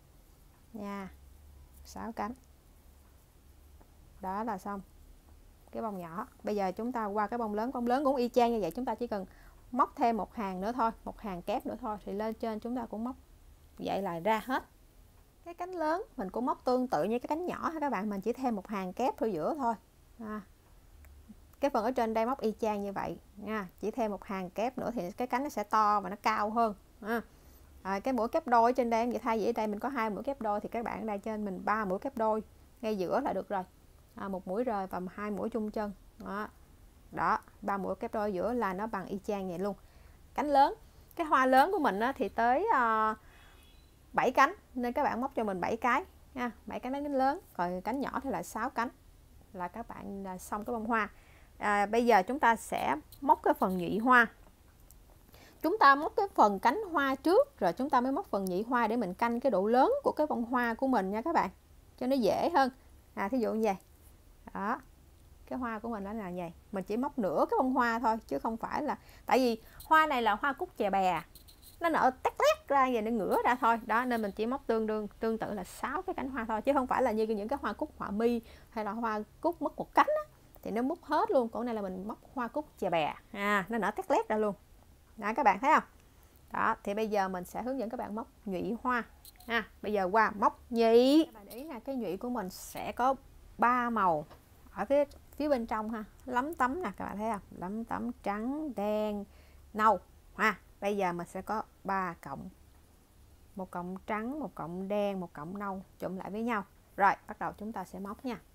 nha, 6 cánh. Đó là xong cái bông nhỏ. Bây giờ chúng ta qua cái bông lớn cũng y chang như vậy, chúng ta chỉ cần móc thêm một hàng nữa thôi, một hàng kép nữa thôi, thì lên trên chúng ta cũng móc vậy là ra hết. Cái cánh lớn mình cũng móc tương tự như cái cánh nhỏ ha các bạn, mình chỉ thêm một hàng kép ở giữa thôi. Cái phần ở trên đây móc y chang như vậy nha, chỉ thêm một hàng kép nữa thì cái cánh nó sẽ to và nó cao hơn. Cái mũi kép đôi trên đây vậy, thay vì ở đây mình có 2 mũi kép đôi thì các bạn ở đây trên mình 3 mũi kép đôi ngay giữa là được rồi. Một mũi rời và 2 mũi chung chân. Đó, 3 mũi kép đôi giữa là nó bằng y chang vậy luôn. Cánh lớn, cái hoa lớn của mình thì tới 7 cánh nên các bạn móc cho mình 7 cái nha, 7 cánh lớn, còn cánh nhỏ thì là 6 cánh là các bạn xong cái bông hoa. Bây giờ chúng ta sẽ móc cái phần nhụy hoa. Chúng ta móc cái phần cánh hoa trước rồi chúng ta mới móc phần nhụy hoa để mình canh cái độ lớn của cái bông hoa của mình nha các bạn, cho nó dễ hơn. Thí dụ như vậy đó, cái hoa của mình nó là vậy, mình chỉ móc nửa cái bông hoa thôi chứ không phải là, tại vì hoa này là hoa cúc chè bè, nó nở tét tét ra vậy, nó ngửa ra thôi đó, nên mình chỉ móc tương tự là 6 cái cánh hoa thôi, chứ không phải là như những cái hoa cúc họa mi hay là hoa cúc mất một cánh á, thì nó múc hết luôn. Còn này là mình móc hoa cúc chè bè, nó nở tét tét ra luôn đó, các bạn thấy không? Đó, thì bây giờ mình sẽ hướng dẫn các bạn móc nhụy hoa. Bây giờ qua móc nhụy. Các bạn để ý là cái nhụy của mình sẽ có 3 màu ở phía bên trong ha, lấm tấm nè, các bạn thấy không? Lấm tấm trắng, đen, nâu. Bây giờ mình sẽ có 3 cọng, một cọng trắng, một cọng đen, một cọng nâu trụm lại với nhau. Rồi bắt đầu chúng ta sẽ móc nha.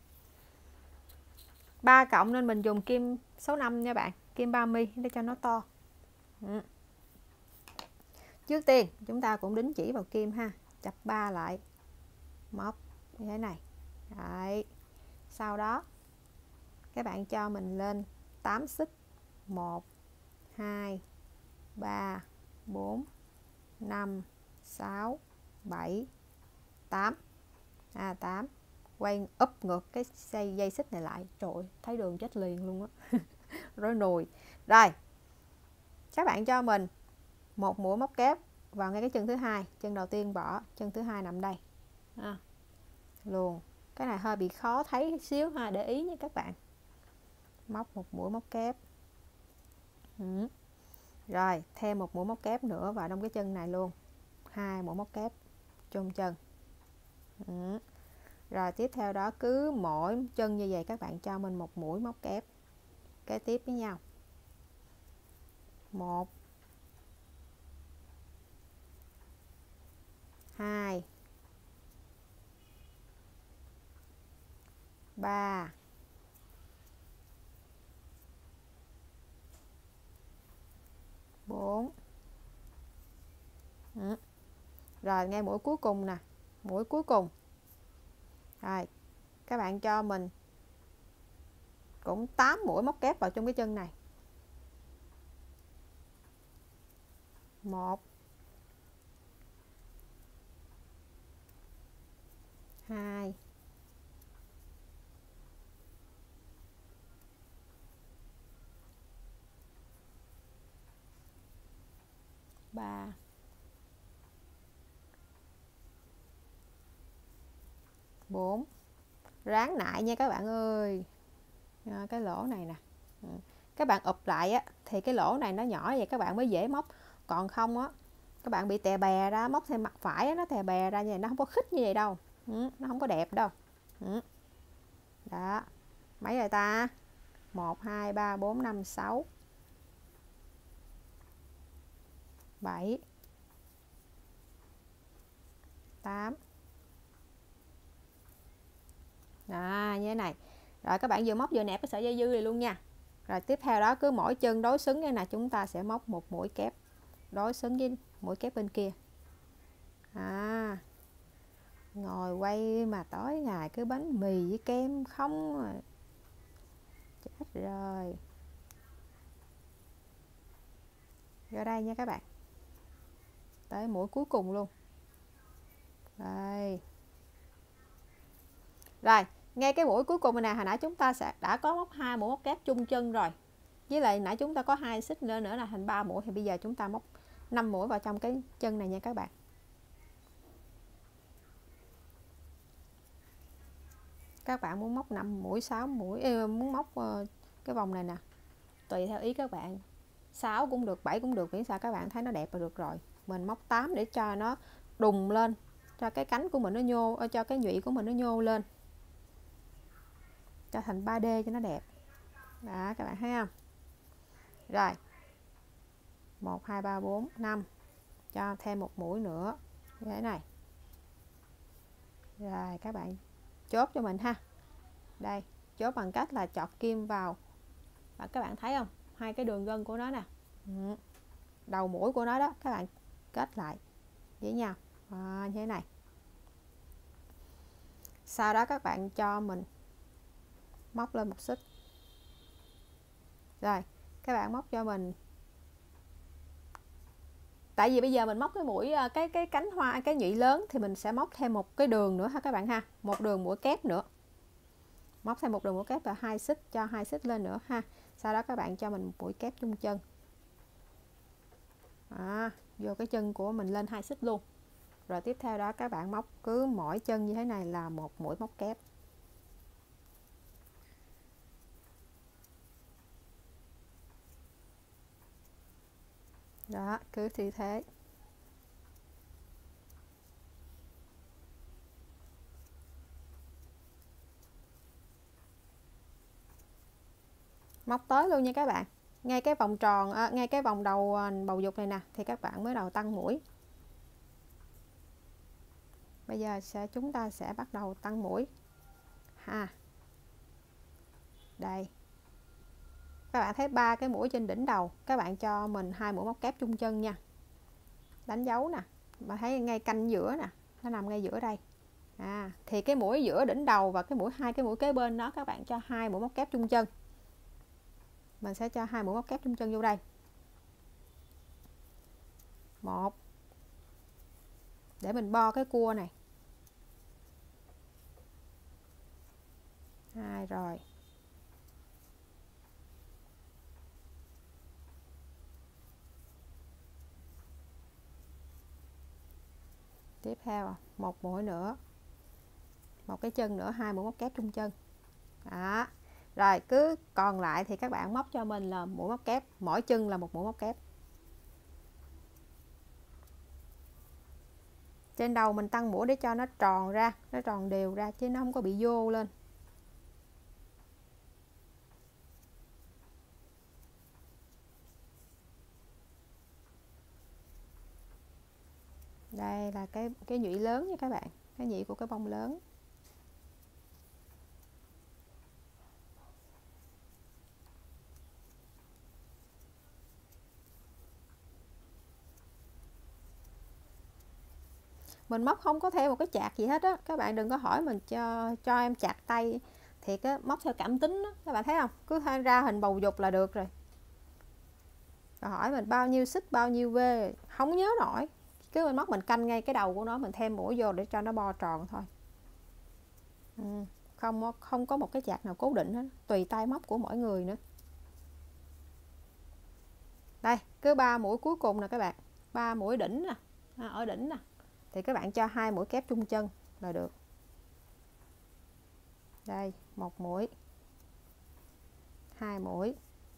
3 cọng nên mình dùng kim số 5 nha bạn, kim 30 để cho nó to. Trước tiên chúng ta cũng đính chỉ vào kim ha, chập 3 lại, móc như thế này. Đấy. Sau đó các bạn cho mình lên 8 xích, 1 2 3 4 5 6 7 8. 8. Quay úp ngược cái dây xích này lại. Trời ơi, thấy đường chết liền luôn á. Rối nùi. Rồi. Các bạn cho mình một mũi móc kép vào ngay cái chân thứ hai, chân đầu tiên bỏ, chân thứ hai nằm đây. Luồn. Cái này hơi bị khó thấy xíu ha, để ý nha các bạn. Móc một mũi móc kép. Rồi, thêm một mũi móc kép nữa vào trong cái chân này luôn. 2 mũi móc kép chung chân. Rồi tiếp theo đó cứ mỗi chân như vậy các bạn cho mình một mũi móc kép kế tiếp với nhau. 1 2 3 4. Rồi ngay mũi cuối cùng nè, mũi cuối cùng. Rồi các bạn cho mình cũng 8 mũi móc kép vào trong cái chân này. 1 2 3 4. Ráng nại nha các bạn ơi. Cái lỗ này nè, các bạn ụp lại á thì cái lỗ này nó nhỏ vậy các bạn mới dễ móc, còn không á các bạn bị tè bè ra, móc thêm mặt phải á, nó tè bè ra như vậy, nó không có khít như vậy đâu, nó không có đẹp đâu. Đó, mấy rồi ta? 1 2 3 4 5 6 7 8. Như thế này. Rồi các bạn vừa móc vừa nẹp cái sợi dây dư này luôn nha. Rồi tiếp theo đó cứ mỗi chân đối xứng cái này chúng ta sẽ móc một mũi kép đối xứng với mũi kép bên kia. Ngồi quay mà tối ngày cứ bánh mì với kem không rồi. Chết rồi. Vô đây nha các bạn. Tới mũi cuối cùng luôn. Đây. Rồi, ngay cái mũi cuối cùng này hồi nãy chúng ta sẽ đã có móc 2 mũi móc kép chung chân rồi. Với lại nãy chúng ta có 2 xích nữa là thành 3 mũi, thì bây giờ chúng ta móc 5 mũi vào trong cái chân này nha các bạn. Các bạn muốn móc 5 mũi 6 mũi, muốn móc cái vòng này nè, tùy theo ý các bạn, 6 cũng được, 7 cũng được, miễn sao các bạn thấy nó đẹp là được rồi. Mình móc 8 để cho nó đùng lên, cho cái cánh của mình nó nhô, cho cái nhụy của mình nó nhô lên, cho thành 3D cho nó đẹp. Đó, các bạn thấy không? Rồi 1 2 3 4 5, cho thêm một mũi nữa như thế này. Rồi các bạn chốt cho mình ha. Đây, chốt bằng cách là chọt kim vào, và các bạn thấy không, hai cái đường gân của nó nè, đầu mũi của nó đó, các bạn kết lại với nhau như thế này. Sau đó các bạn cho mình móc lên một xích. Rồi các bạn móc cho mình, tại vì bây giờ mình móc cái mũi cái cánh hoa, cái nhụy lớn, thì mình sẽ móc thêm một cái đường nữa ha các bạn ha, một đường mũi kép nữa, móc thêm một đường mũi kép và 2 xích, cho 2 xích lên nữa ha. Sau đó các bạn cho mình một mũi kép chung chân, vô cái chân của mình lên 2 xích luôn. Rồi tiếp theo đó các bạn móc cứ mỗi chân như thế này là một mũi móc kép. Đó, cứ như thế. Móc tới luôn nha các bạn. Ngay cái vòng tròn, ngay cái vòng đầu bầu dục này nè, thì các bạn mới đầu tăng mũi. Bây giờ chúng ta sẽ bắt đầu tăng mũi ha. Đây. Các bạn thấy 3 cái mũi trên đỉnh đầu, các bạn cho mình 2 mũi móc kép chung chân nha. Đánh dấu nè, mà thấy ngay canh giữa nè, nó nằm ngay giữa đây. Thì cái mũi giữa đỉnh đầu và hai cái mũi kế bên đó, các bạn cho 2 mũi móc kép chung chân. Mình sẽ cho 2 mũi móc kép chung chân vô đây. 1, để mình bo cái cua này. 2 rồi. Tiếp theo một mũi nữa, một cái chân nữa, 2 mũi móc kép chung chân. Đó. Rồi cứ còn lại thì các bạn móc cho mình là mũi móc kép, mỗi chân là một mũi móc kép. Trên đầu mình tăng mũi để cho nó tròn ra, nó tròn đều ra chứ nó không có bị vô lên. Đây là cái nhụy lớn nha các bạn, cái nhụy của cái bông lớn. Mình móc không có theo một cái chạc gì hết á, các bạn đừng có hỏi mình cho em chạc tay, thì cái móc theo cảm tính đó, các bạn thấy không, cứ ra hình bầu dục là được rồi. Rồi hỏi mình bao nhiêu xích bao nhiêu V không nhớ nổi, cứ mình móc mình canh ngay cái đầu của nó, mình thêm mũi vô để cho nó bo tròn thôi. Không có một cái chạc nào cố định hết, tùy tay móc của mỗi người nữa. Đây, cứ 3 mũi cuối cùng nè các bạn, 3 mũi đỉnh nè, ở đỉnh nè, thì các bạn cho 2 mũi kép chung chân là được. Đây, 1 mũi, 2 mũi,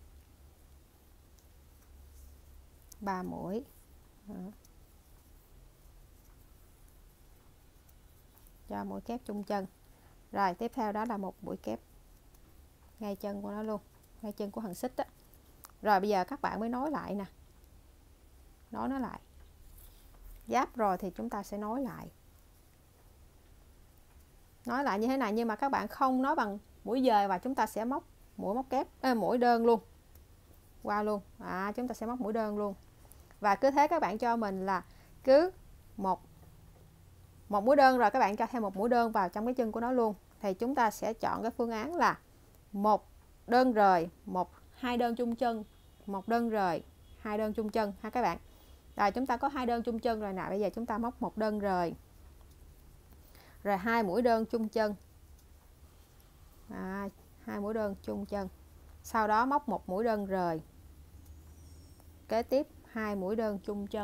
3 mũi. Đó. Cho mũi kép chung chân. Rồi tiếp theo đó là một mũi kép ngay chân của nó luôn, ngay chân của hàng xích đó. Rồi bây giờ các bạn mới nối lại nè, nối nó lại. Giáp rồi thì chúng ta sẽ nối lại như thế này, nhưng mà các bạn không nối bằng mũi dời, và chúng ta sẽ móc mũi móc kép, mũi đơn luôn qua luôn. Chúng ta sẽ móc mũi đơn luôn, và cứ thế các bạn cho mình là cứ một mũi đơn, rồi các bạn cho thêm một mũi đơn vào trong cái chân của nó luôn. Thì chúng ta sẽ chọn cái phương án là một đơn rời, hai đơn chung chân, một đơn rời, hai đơn chung chân ha các bạn. Rồi chúng ta có 2 đơn chung chân rồi nè, bây giờ chúng ta móc một đơn rời, rồi 2 mũi đơn chung chân, 2 mũi đơn chung chân, sau đó móc một mũi đơn rời, kế tiếp 2 mũi đơn chung chân.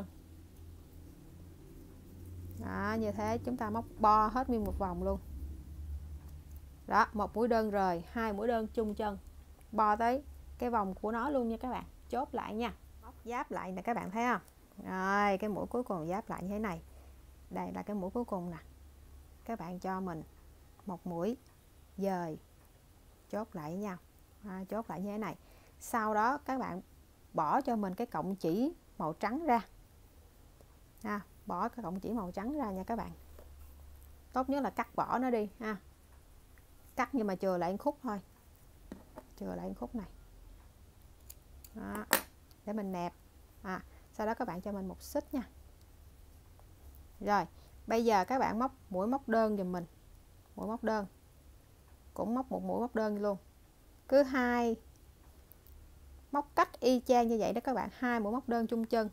Đó, như thế chúng ta móc bo hết nguyên một vòng luôn. Đó, một mũi đơn rời, 2 mũi đơn chung chân, bo tới cái vòng của nó luôn nha các bạn. Chốt lại nha, móc giáp lại nè các bạn thấy không? Rồi cái mũi cuối cùng giáp lại như thế này. Đây là cái mũi cuối cùng nè, các bạn cho mình một mũi dời, chốt lại với nhau, chốt lại như thế này. Sau đó các bạn bỏ cho mình cái cọng chỉ màu trắng ra, bỏ cái cọng chỉ màu trắng ra nha các bạn. Tốt nhất là cắt bỏ nó đi ha, cắt nhưng mà chừa lại khúc thôi, chừa lại khúc này. Đó, để mình nẹp. Sau đó các bạn cho mình một xích nha. Rồi bây giờ các bạn móc mũi móc đơn giùm mình, mũi móc đơn cũng móc một mũi móc đơn luôn, cứ hai móc cách y chang như vậy đó các bạn, 2 mũi móc đơn chung chân.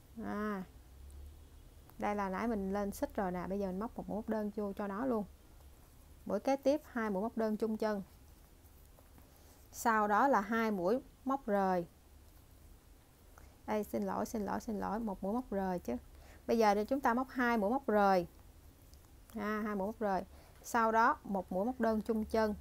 Đây là nãy mình lên xích rồi nè, bây giờ mình móc một mũi móc đơn vô cho nó luôn. Mũi kế tiếp 2 mũi móc đơn chung chân, sau đó là 2 mũi móc rời. Đây xin lỗi, một mũi móc rời chứ. Bây giờ thì chúng ta móc 2 mũi móc rời, 2 mũi móc rời, sau đó một mũi móc đơn chung chân,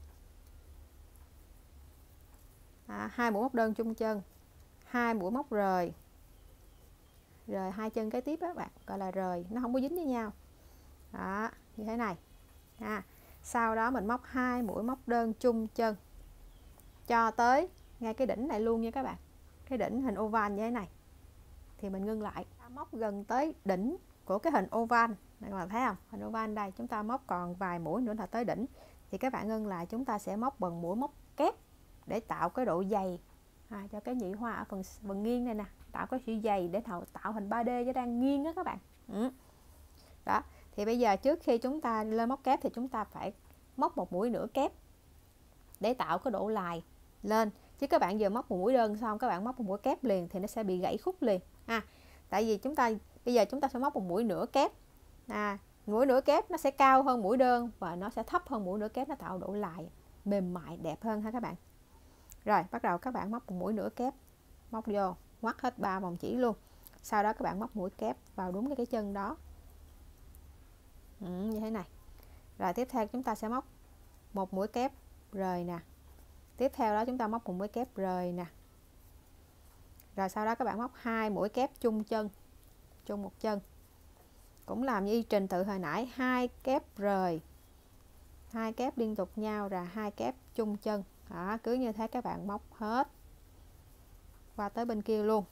2 mũi móc đơn chung chân, 2 mũi móc rời, rời 2 chân kế tiếp đó bạn, gọi là rời, nó không có dính với nhau. Đó, như thế này. Sau đó mình móc 2 mũi móc đơn chung chân cho tới ngay cái đỉnh này luôn nha các bạn, cái đỉnh hình oval như thế này thì mình ngưng lại. Móc gần tới đỉnh của cái hình oval này, các bạn thấy không, hình oval đây, chúng ta móc còn vài mũi nữa là tới đỉnh thì các bạn ngưng lại. Chúng ta sẽ móc bằng mũi móc kép để tạo cái độ dày cho cái nhị hoa ở phần nghiêng này nè, tạo cái sự dày để tạo hình 3D cho đang nghiêng đó các bạn. Đó, thì bây giờ trước khi chúng ta lên móc kép thì chúng ta phải móc một mũi nửa kép để tạo cái độ lài lên, chứ các bạn vừa móc một mũi đơn xong các bạn móc một mũi kép liền thì nó sẽ bị gãy khúc liền. Tại vì bây giờ chúng ta sẽ móc một mũi nửa kép, mũi nửa kép nó sẽ cao hơn mũi đơn và nó sẽ thấp hơn mũi nửa kép, nó tạo độ lài mềm mại đẹp hơn ha các bạn. Rồi bắt đầu các bạn móc một mũi nửa kép, móc vô ngoắt hết 3 vòng chỉ luôn, sau đó các bạn móc mũi kép vào đúng cái chân đó, như thế này. Rồi tiếp theo chúng ta sẽ móc một mũi kép rời nè, tiếp theo đó chúng ta móc một mũi kép rời nè, rồi sau đó các bạn móc 2 mũi kép chung chân, chung một chân, cũng làm như y trình tự hồi nãy, 2 kép rời, 2 kép liên tục nhau, rồi 2 kép chung chân. Đó, cứ như thế các bạn móc hết qua tới bên kia luôn.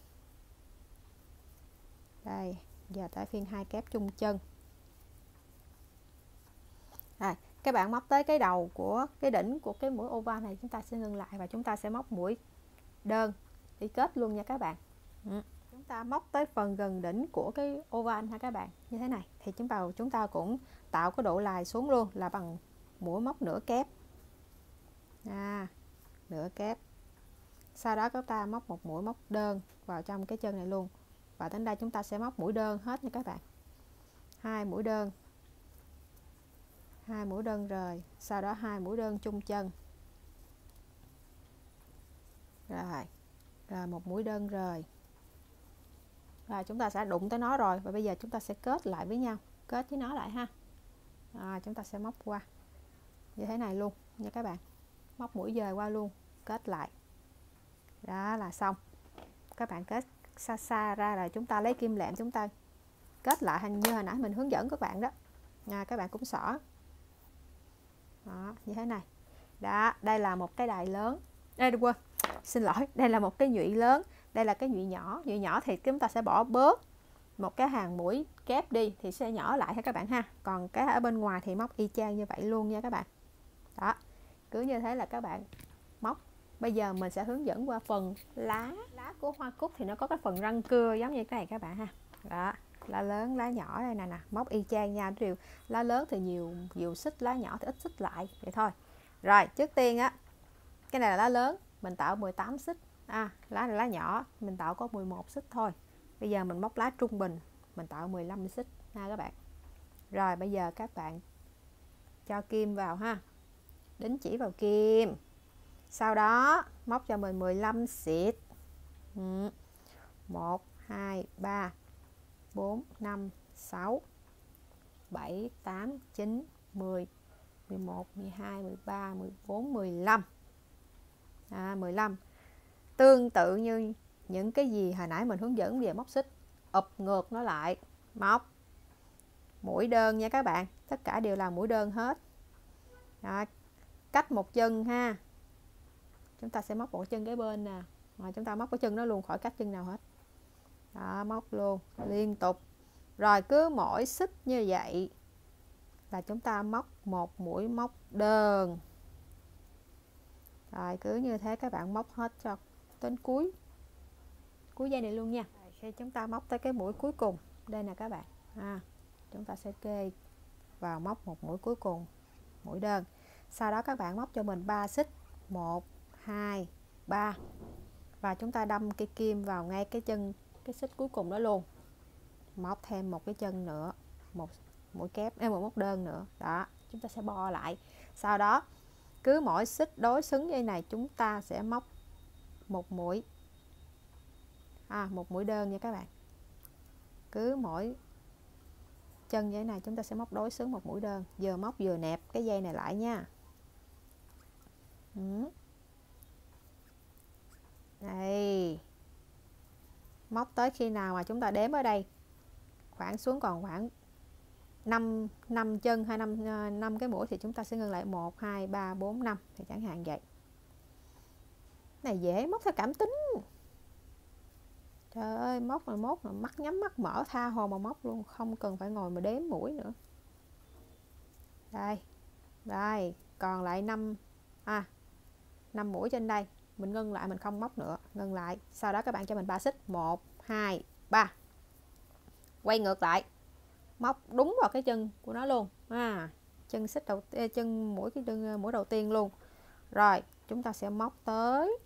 Đây, giờ tới phiên 2 kép chung chân. Rồi, các bạn móc tới cái đầu của cái đỉnh của cái mũi oval này, chúng ta sẽ ngưng lại và chúng ta sẽ móc mũi đơn đi kết luôn nha các bạn. Chúng ta móc tới phần gần đỉnh của cái oval ha các bạn, như thế này thì chúng ta cũng tạo cái độ lài xuống luôn là bằng mũi móc nửa kép, nửa kép. Sau đó chúng ta móc một mũi móc đơn vào trong cái chân này luôn, và đến đây chúng ta sẽ móc mũi đơn hết nha các bạn, 2 mũi đơn, 2 mũi đơn rời, sau đó 2 mũi đơn chung chân, rồi một mũi đơn rời. Rồi chúng ta sẽ đụng tới nó rồi, và bây giờ chúng ta sẽ kết lại với nhau, kết với nó lại ha. Chúng ta sẽ móc qua như thế này luôn nha các bạn, móc mũi dời qua luôn, kết lại. Đó là xong. Các bạn kết xa xa ra rồi chúng ta lấy kim lẹm chúng ta kết lại hình như hồi nãy mình hướng dẫn các bạn đó. Các bạn cũng xỏ. Đó, như thế này. Đó, đây là một cái đài lớn. Đây quên, xin lỗi, đây là một cái nhụy lớn, đây là cái nhụy nhỏ. Nhụy nhỏ thì chúng ta sẽ bỏ bớt một cái hàng mũi kép đi thì sẽ nhỏ lại ha các bạn ha. Còn cái ở bên ngoài thì móc y chang như vậy luôn nha các bạn. Đó, cứ như thế là các bạn móc. Bây giờ mình sẽ hướng dẫn qua phần lá của hoa cúc, thì nó có cái phần răng cưa giống như cái này các bạn ha. Đó, lá lớn lá nhỏ đây nè, móc y chang nha. Điều lá lớn thì nhiều xích, lá nhỏ thì ít xích lại vậy thôi. Rồi trước tiên á, cái này là lá lớn, mình tạo 18 xích, lá này lá nhỏ mình tạo có 11 xích thôi. Bây giờ mình móc lá trung bình, mình tạo 15 xích ha các bạn. Rồi bây giờ các bạn cho kim vào ha, đính chỉ vào kim, sau đó móc cho mình 15 xịt. 1 2 3 4 5 6 7 8 9 10 11, 12, 13, 14, 15. 15. Tương tự như những cái gì hồi nãy mình hướng dẫn về móc xích, ụp ngược nó lại, móc mũi đơn nha các bạn, tất cả đều là mũi đơn hết. Đó, cách một chân ha, chúng ta sẽ móc một chân cái bên nè, mà chúng ta móc cái chân nó luôn, khỏi cách chân nào hết. Đó, móc luôn liên tục. Rồi cứ mỗi xích như vậy là chúng ta móc một mũi móc đơn. Rồi cứ như thế các bạn móc hết cho đến cuối dây này luôn nha. Khi chúng ta móc tới cái mũi cuối cùng, đây nè các bạn, chúng ta sẽ kê vào móc một mũi cuối cùng, mũi đơn. Sau đó các bạn móc cho mình 3 xích, 1, 2, 3, và chúng ta đâm cây kim vào ngay cái chân, cái xích cuối cùng đó luôn, móc thêm một cái chân nữa, một mũi kép, một móc đơn nữa. Đó, chúng ta sẽ bo lại. Sau đó cứ mỗi xích đối xứng dây này chúng ta sẽ móc một mũi, một mũi đơn nha các bạn. Cứ mỗi chân dây này chúng ta sẽ móc đối xứng một mũi đơn, vừa móc vừa nẹp cái dây này lại nha. Đây, móc tới khi nào mà chúng ta đếm ở đây khoảng xuống còn khoảng 5 chân hay 5 cái mũi thì chúng ta sẽ ngưng lại, 1, 2, 3, 4, 5 thì chẳng hạn vậy. Này dễ móc theo cảm tính. Trời ơi, móc mà mốt mà mắt nhắm mắt mở tha hồ mà móc luôn, không cần phải ngồi mà đếm mũi nữa. Đây, còn lại 5 mũi trên đây. Mình ngưng lại, mình không móc nữa, ngưng lại. Sau đó các bạn cho mình 3 xích, 1, 2, 3. Quay ngược lại, móc đúng vào cái chân của nó luôn. Chân xích đầu, chân mũi cái mũi đầu tiên luôn. Rồi, chúng ta sẽ móc tới.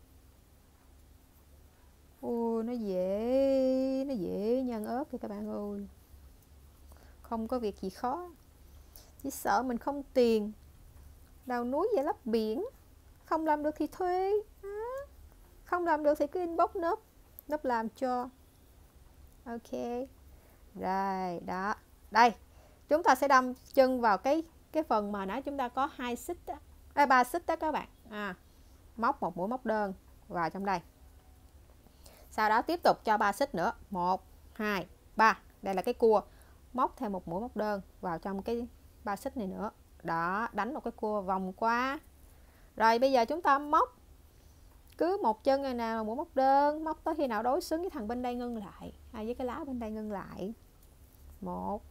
Ui, nó dễ nhân ớt kìa các bạn ơi. Không có việc gì khó. Chỉ sợ mình không tiền, đào núi về lấp biển. Không làm được thì thuê, không làm được thì cứ inbox nấp làm cho. Ok. Rồi, đó. Đây, chúng ta sẽ đâm chân vào cái phần mà nãy chúng ta có 2 xích đó, 3 xích đó các bạn. Móc một mũi móc đơn vào trong đây. Sau đó tiếp tục cho 3 xích nữa, 1, 2, 3. Đây là cái cua. Móc thêm một mũi móc đơn vào trong cái 3 xích này nữa. Đó, đánh một cái cua vòng qua. Rồi bây giờ chúng ta móc cứ một chân này nào mũi móc đơn, móc tới khi nào đối xứng với thằng bên đây ngưng lại, với cái lá bên đây ngưng lại. 1.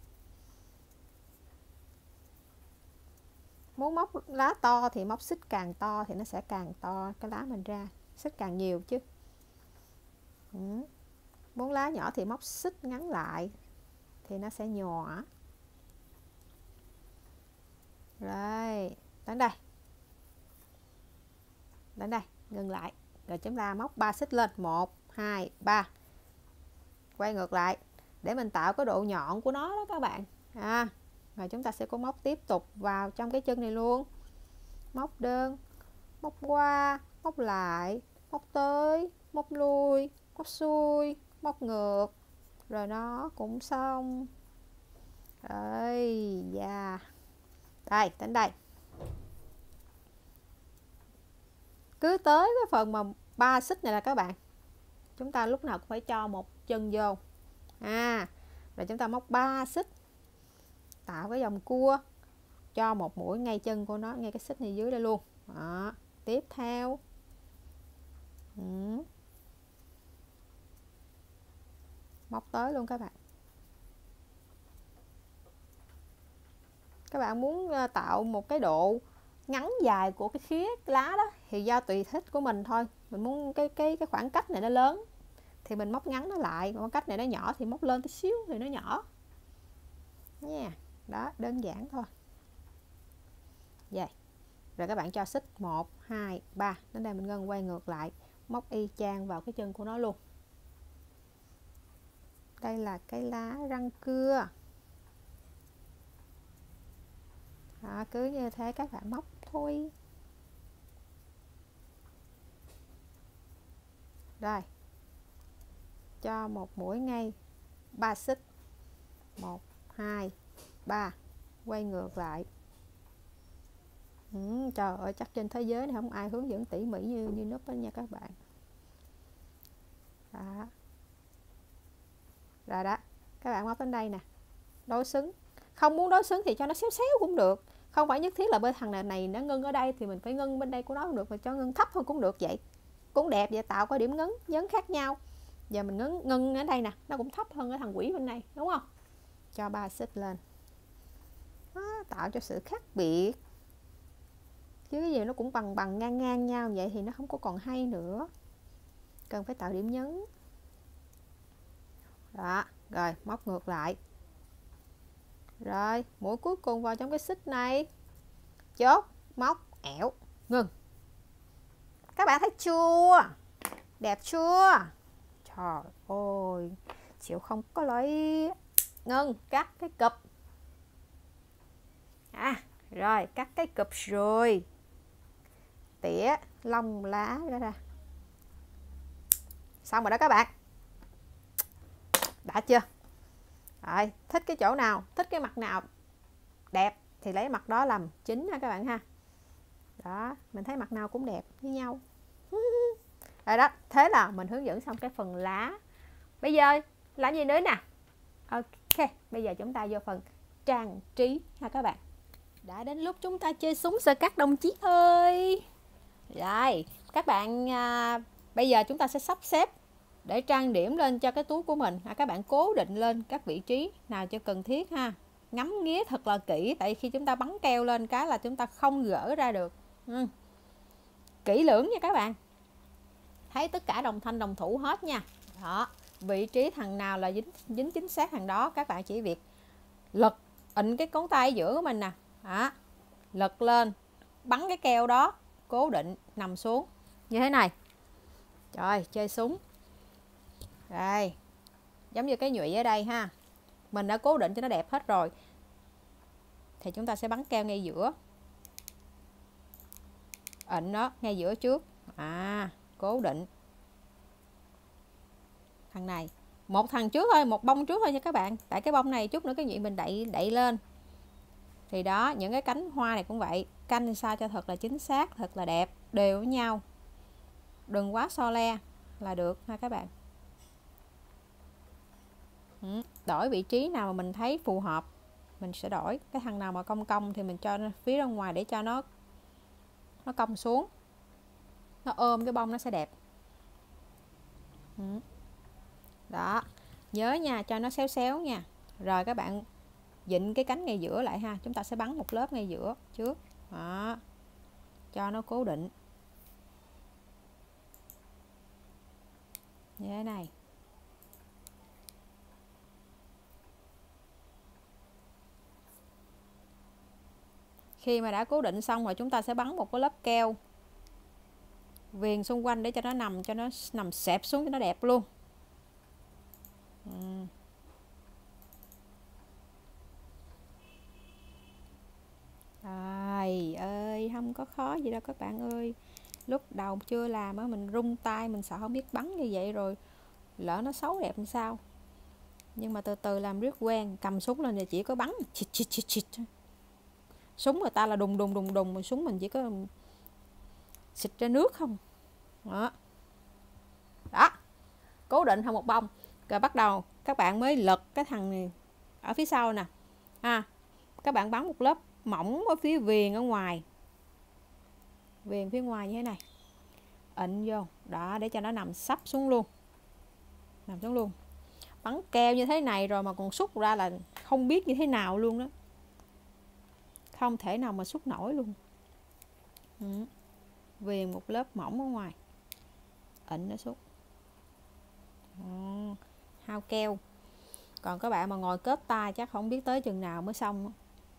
Muốn móc lá to thì móc xích càng to thì nó sẽ càng to cái lá mình ra, xích càng nhiều chứ. Muốn lá nhỏ thì móc xích ngắn lại thì nó sẽ nhỏ. Rồi, đến đây, ngừng lại. Rồi chúng ta móc 3 xích lên, 1, 2, 3. Quay ngược lại để mình tạo cái độ nhọn của nó đó các bạn. Rồi chúng ta sẽ có móc tiếp tục vào trong cái chân này luôn. Móc đơn, móc qua, móc lại, móc tới, móc lui, móc xuôi, móc ngược. Rồi nó cũng xong. Rồi, Đây, đến đây. Cứ tới cái phần mà 3 xích này là các bạn, chúng ta lúc nào cũng phải cho một chân vô. Rồi chúng ta móc 3 xích, tạo cái vòng cua, cho một mũi ngay chân của nó, ngay cái xích này dưới đây luôn. Đó, tiếp theo. Móc tới luôn các bạn. Các bạn muốn tạo một cái độ ngắn dài của cái khía lá đó thì do tùy thích của mình thôi. Mình muốn cái khoảng cách này nó lớn thì mình móc ngắn nó lại, khoảng cách này nó nhỏ thì móc lên tí xíu thì nó nhỏ nha. Đó, đơn giản thôi. Vậy. Rồi các bạn cho xích 1, 2, 3. Đến đây mình ngân quay ngược lại, móc y chang vào cái chân của nó luôn. Đây là cái lá răng cưa. Đó, cứ như thế các bạn móc thôi. Rồi, cho một mũi ngay 3 xích, 1, 2, 3. Quay ngược lại, Trời ơi, chắc trên thế giới này không ai hướng dẫn tỉ mỉ như núp đó nha các bạn. Đó. Rồi đó, các bạn móc đến đây nè, đối xứng. Không muốn đối xứng thì cho nó xéo xéo cũng được, không phải nhất thiết là bên thằng này nó ngưng ở đây thì mình phải ngưng bên đây của nó cũng được, mà cho ngưng thấp hơn cũng được, vậy cũng đẹp, vậy tạo có điểm nhấn khác nhau. Giờ mình ngưng ở đây nè, nó cũng thấp hơn cái thằng quỷ bên này, đúng không? Cho 3 xích lên đó, tạo cho sự khác biệt, chứ cái gì nó cũng bằng ngang nhau vậy thì nó không có còn hay nữa, cần phải tạo điểm nhấn. Đó, rồi móc ngược lại, rồi mũi cuối cùng vào trong cái xích này, chốt, móc, ẻo, ngừng. Các bạn thấy chưa? Đẹp chưa? Trời ơi, chịu không có lấy. Ngưng, cắt cái cụp. Rồi, cắt cái cụp rồi. Tỉa lông lá ra. Xong rồi đó các bạn. Đã chưa? Rồi, thích cái chỗ nào, thích cái mặt nào đẹp thì lấy mặt đó làm chính ha các bạn ha. Đó, mình thấy mặt nào cũng đẹp với nhau. Rồi đó, thế là mình hướng dẫn xong cái phần lá. Bây giờ làm gì nữa nè? Ok, bây giờ chúng ta vô phần trang trí ha các bạn. Đã đến lúc chúng ta chơi súng sơ cắt đồng chí ơi. Rồi, các bạn bây giờ chúng ta sẽ sắp xếp để trang điểm lên cho cái túi của mình. Các bạn cố định lên các vị trí nào cho cần thiết ha. Ngắm nghía thật là kỹ, tại khi chúng ta bắn keo lên cái là chúng ta không gỡ ra được. Kỹ lưỡng nha các bạn. Thấy tất cả đồng thanh đồng thủ hết nha. Đó, vị trí thằng nào là dính chính xác thằng đó. Các bạn chỉ việc lật ịnh cái ngón tay giữa của mình nè. Đó, lật lên, bắn cái keo đó, cố định nằm xuống như thế này. Trời, chơi súng. Đây, giống như cái nhụy ở đây ha. Mình đã cố định cho nó đẹp hết rồi, thì chúng ta sẽ bắn keo ngay giữa. Ịnh nó ngay giữa trước. Cố định. Thằng này, một thằng trước thôi, một bông trước thôi nha các bạn. Tại cái bông này chút nữa cái nhụy mình đậy lên. Thì đó, những cái cánh hoa này cũng vậy. Canh sao cho thật là chính xác, thật là đẹp, đều với nhau. Đừng quá so le là được ha các bạn. Đổi vị trí nào mà mình thấy phù hợp mình sẽ đổi. Cái thằng nào mà cong thì mình cho nó phía ra ngoài để cho nó cong xuống, nó ôm cái bông nó sẽ đẹp. Đó, nhớ nha, cho nó xéo xéo nha. Rồi các bạn vịn cái cánh ngay giữa lại ha. Chúng ta sẽ bắn một lớp ngay giữa trước. Đó, cho nó cố định như thế này. Khi mà đã cố định xong rồi chúng ta sẽ bắn một cái lớp keo viền xung quanh để cho nó nằm xẹp xuống cho nó đẹp luôn. Trời ơi, không có khó gì đâu các bạn ơi. Lúc đầu chưa làm á, mình run tay, mình sợ không biết bắn như vậy rồi lỡ nó xấu đẹp làm sao. Nhưng mà từ từ làm riết quen, cầm súng lên thì chỉ có bắn chít. Súng người ta là đùng, mà súng mình chỉ có xịt ra nước không. Đó, cố định thành một bông. Rồi bắt đầu các bạn mới lật cái thằng này ở phía sau nè. Các bạn bắn một lớp mỏng ở phía viền ở ngoài. Viền phía ngoài như thế này. Ịnh vô. Đó, để cho nó nằm sắp xuống luôn. Bắn keo như thế này rồi mà còn xúc ra là không biết như thế nào luôn đó. Không thể nào mà xúc nổi luôn. Viền một lớp mỏng ở ngoài. Ịnh nó xúc. Hao keo. Còn các bạn mà ngồi kết tay chắc không biết tới chừng nào mới xong.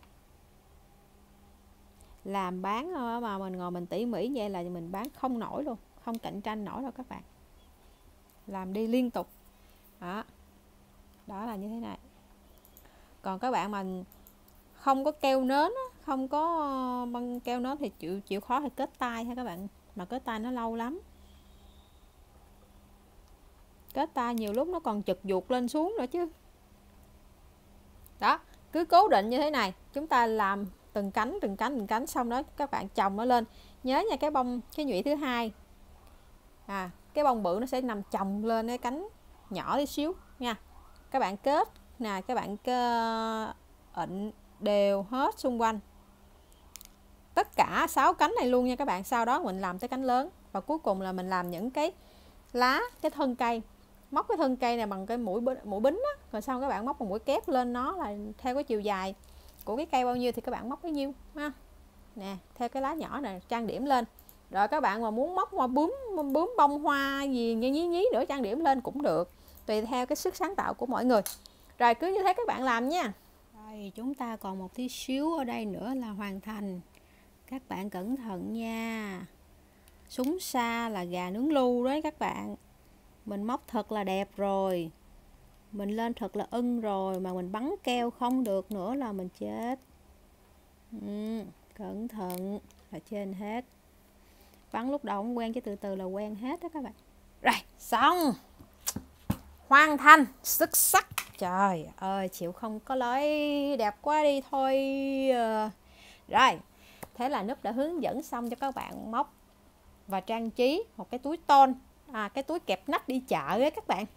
Làm bán mà mình ngồi mình tỉ mỉ vậy là mình bán không nổi luôn, không cạnh tranh nổi đâu các bạn. Làm đi liên tục. Đó là như thế này. Còn các bạn mà không có keo nến, không có băng keo nến thì chịu khó thì kết tay ha các bạn. Mà kết tay nó lâu lắm. Kết tay nhiều lúc nó còn chực vuột lên xuống nữa chứ. Đó, cứ cố định như thế này. Chúng ta làm từng cánh, xong đó các bạn chồng nó lên. Nhớ nha, cái nhụy thứ hai cái bông bự nó sẽ nằm chồng lên cái cánh nhỏ tí xíu nha. Các bạn kết nè, các bạn ịn đều hết xung quanh tất cả 6 cánh này luôn nha các bạn. Sau đó mình làm tới cánh lớn, và cuối cùng là mình làm những cái lá, cái thân cây. Móc cái thân cây này bằng cái mũi bính á, rồi xong các bạn móc bằng mũi kép lên nó là theo cái chiều dài của cái cây bao nhiêu thì các bạn móc bấy nhiêu ha. Nè, theo cái lá nhỏ này trang điểm lên. Rồi các bạn mà muốn móc hoa bướm bông hoa gì nhí nữa trang điểm lên cũng được, tùy theo cái sức sáng tạo của mỗi người. Rồi cứ như thế các bạn làm nha. Rồi chúng ta còn một tí xíu ở đây nữa là hoàn thành. Các bạn cẩn thận nha. Súng xa là gà nướng lu đấy các bạn. Mình móc thật là đẹp rồi, mình lên thật là ưng rồi, mà mình bắn keo không được nữa là mình chết. Cẩn thận là trên hết. Bắn lúc đầu không quen chứ từ từ là quen hết đó các bạn. Rồi xong, hoàn thành xuất sắc. Trời ơi, chịu không có lỗi, đẹp quá đi thôi. Rồi, thế là Núp đã hướng dẫn xong cho các bạn móc và trang trí một cái túi tôn, cái túi kẹp nách đi chợ ấy các bạn.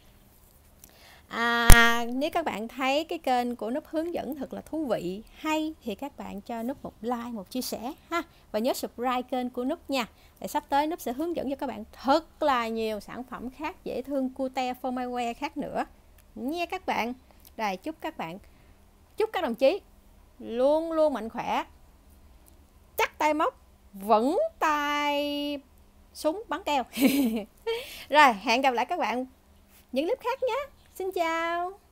Nếu các bạn thấy cái kênh của Núp hướng dẫn thật là thú vị, hay thì các bạn cho Núp một like, một chia sẻ ha. Và nhớ subscribe kênh của Núp nha. Để sắp tới Núp sẽ hướng dẫn cho các bạn thật là nhiều sản phẩm khác dễ thương cute formal wear khác nữa nha các bạn. Rồi chúc các đồng chí luôn luôn mạnh khỏe, chắc tay móc, vững tay súng bắn keo. Rồi hẹn gặp lại các bạn những clip khác nhé. Xin chào.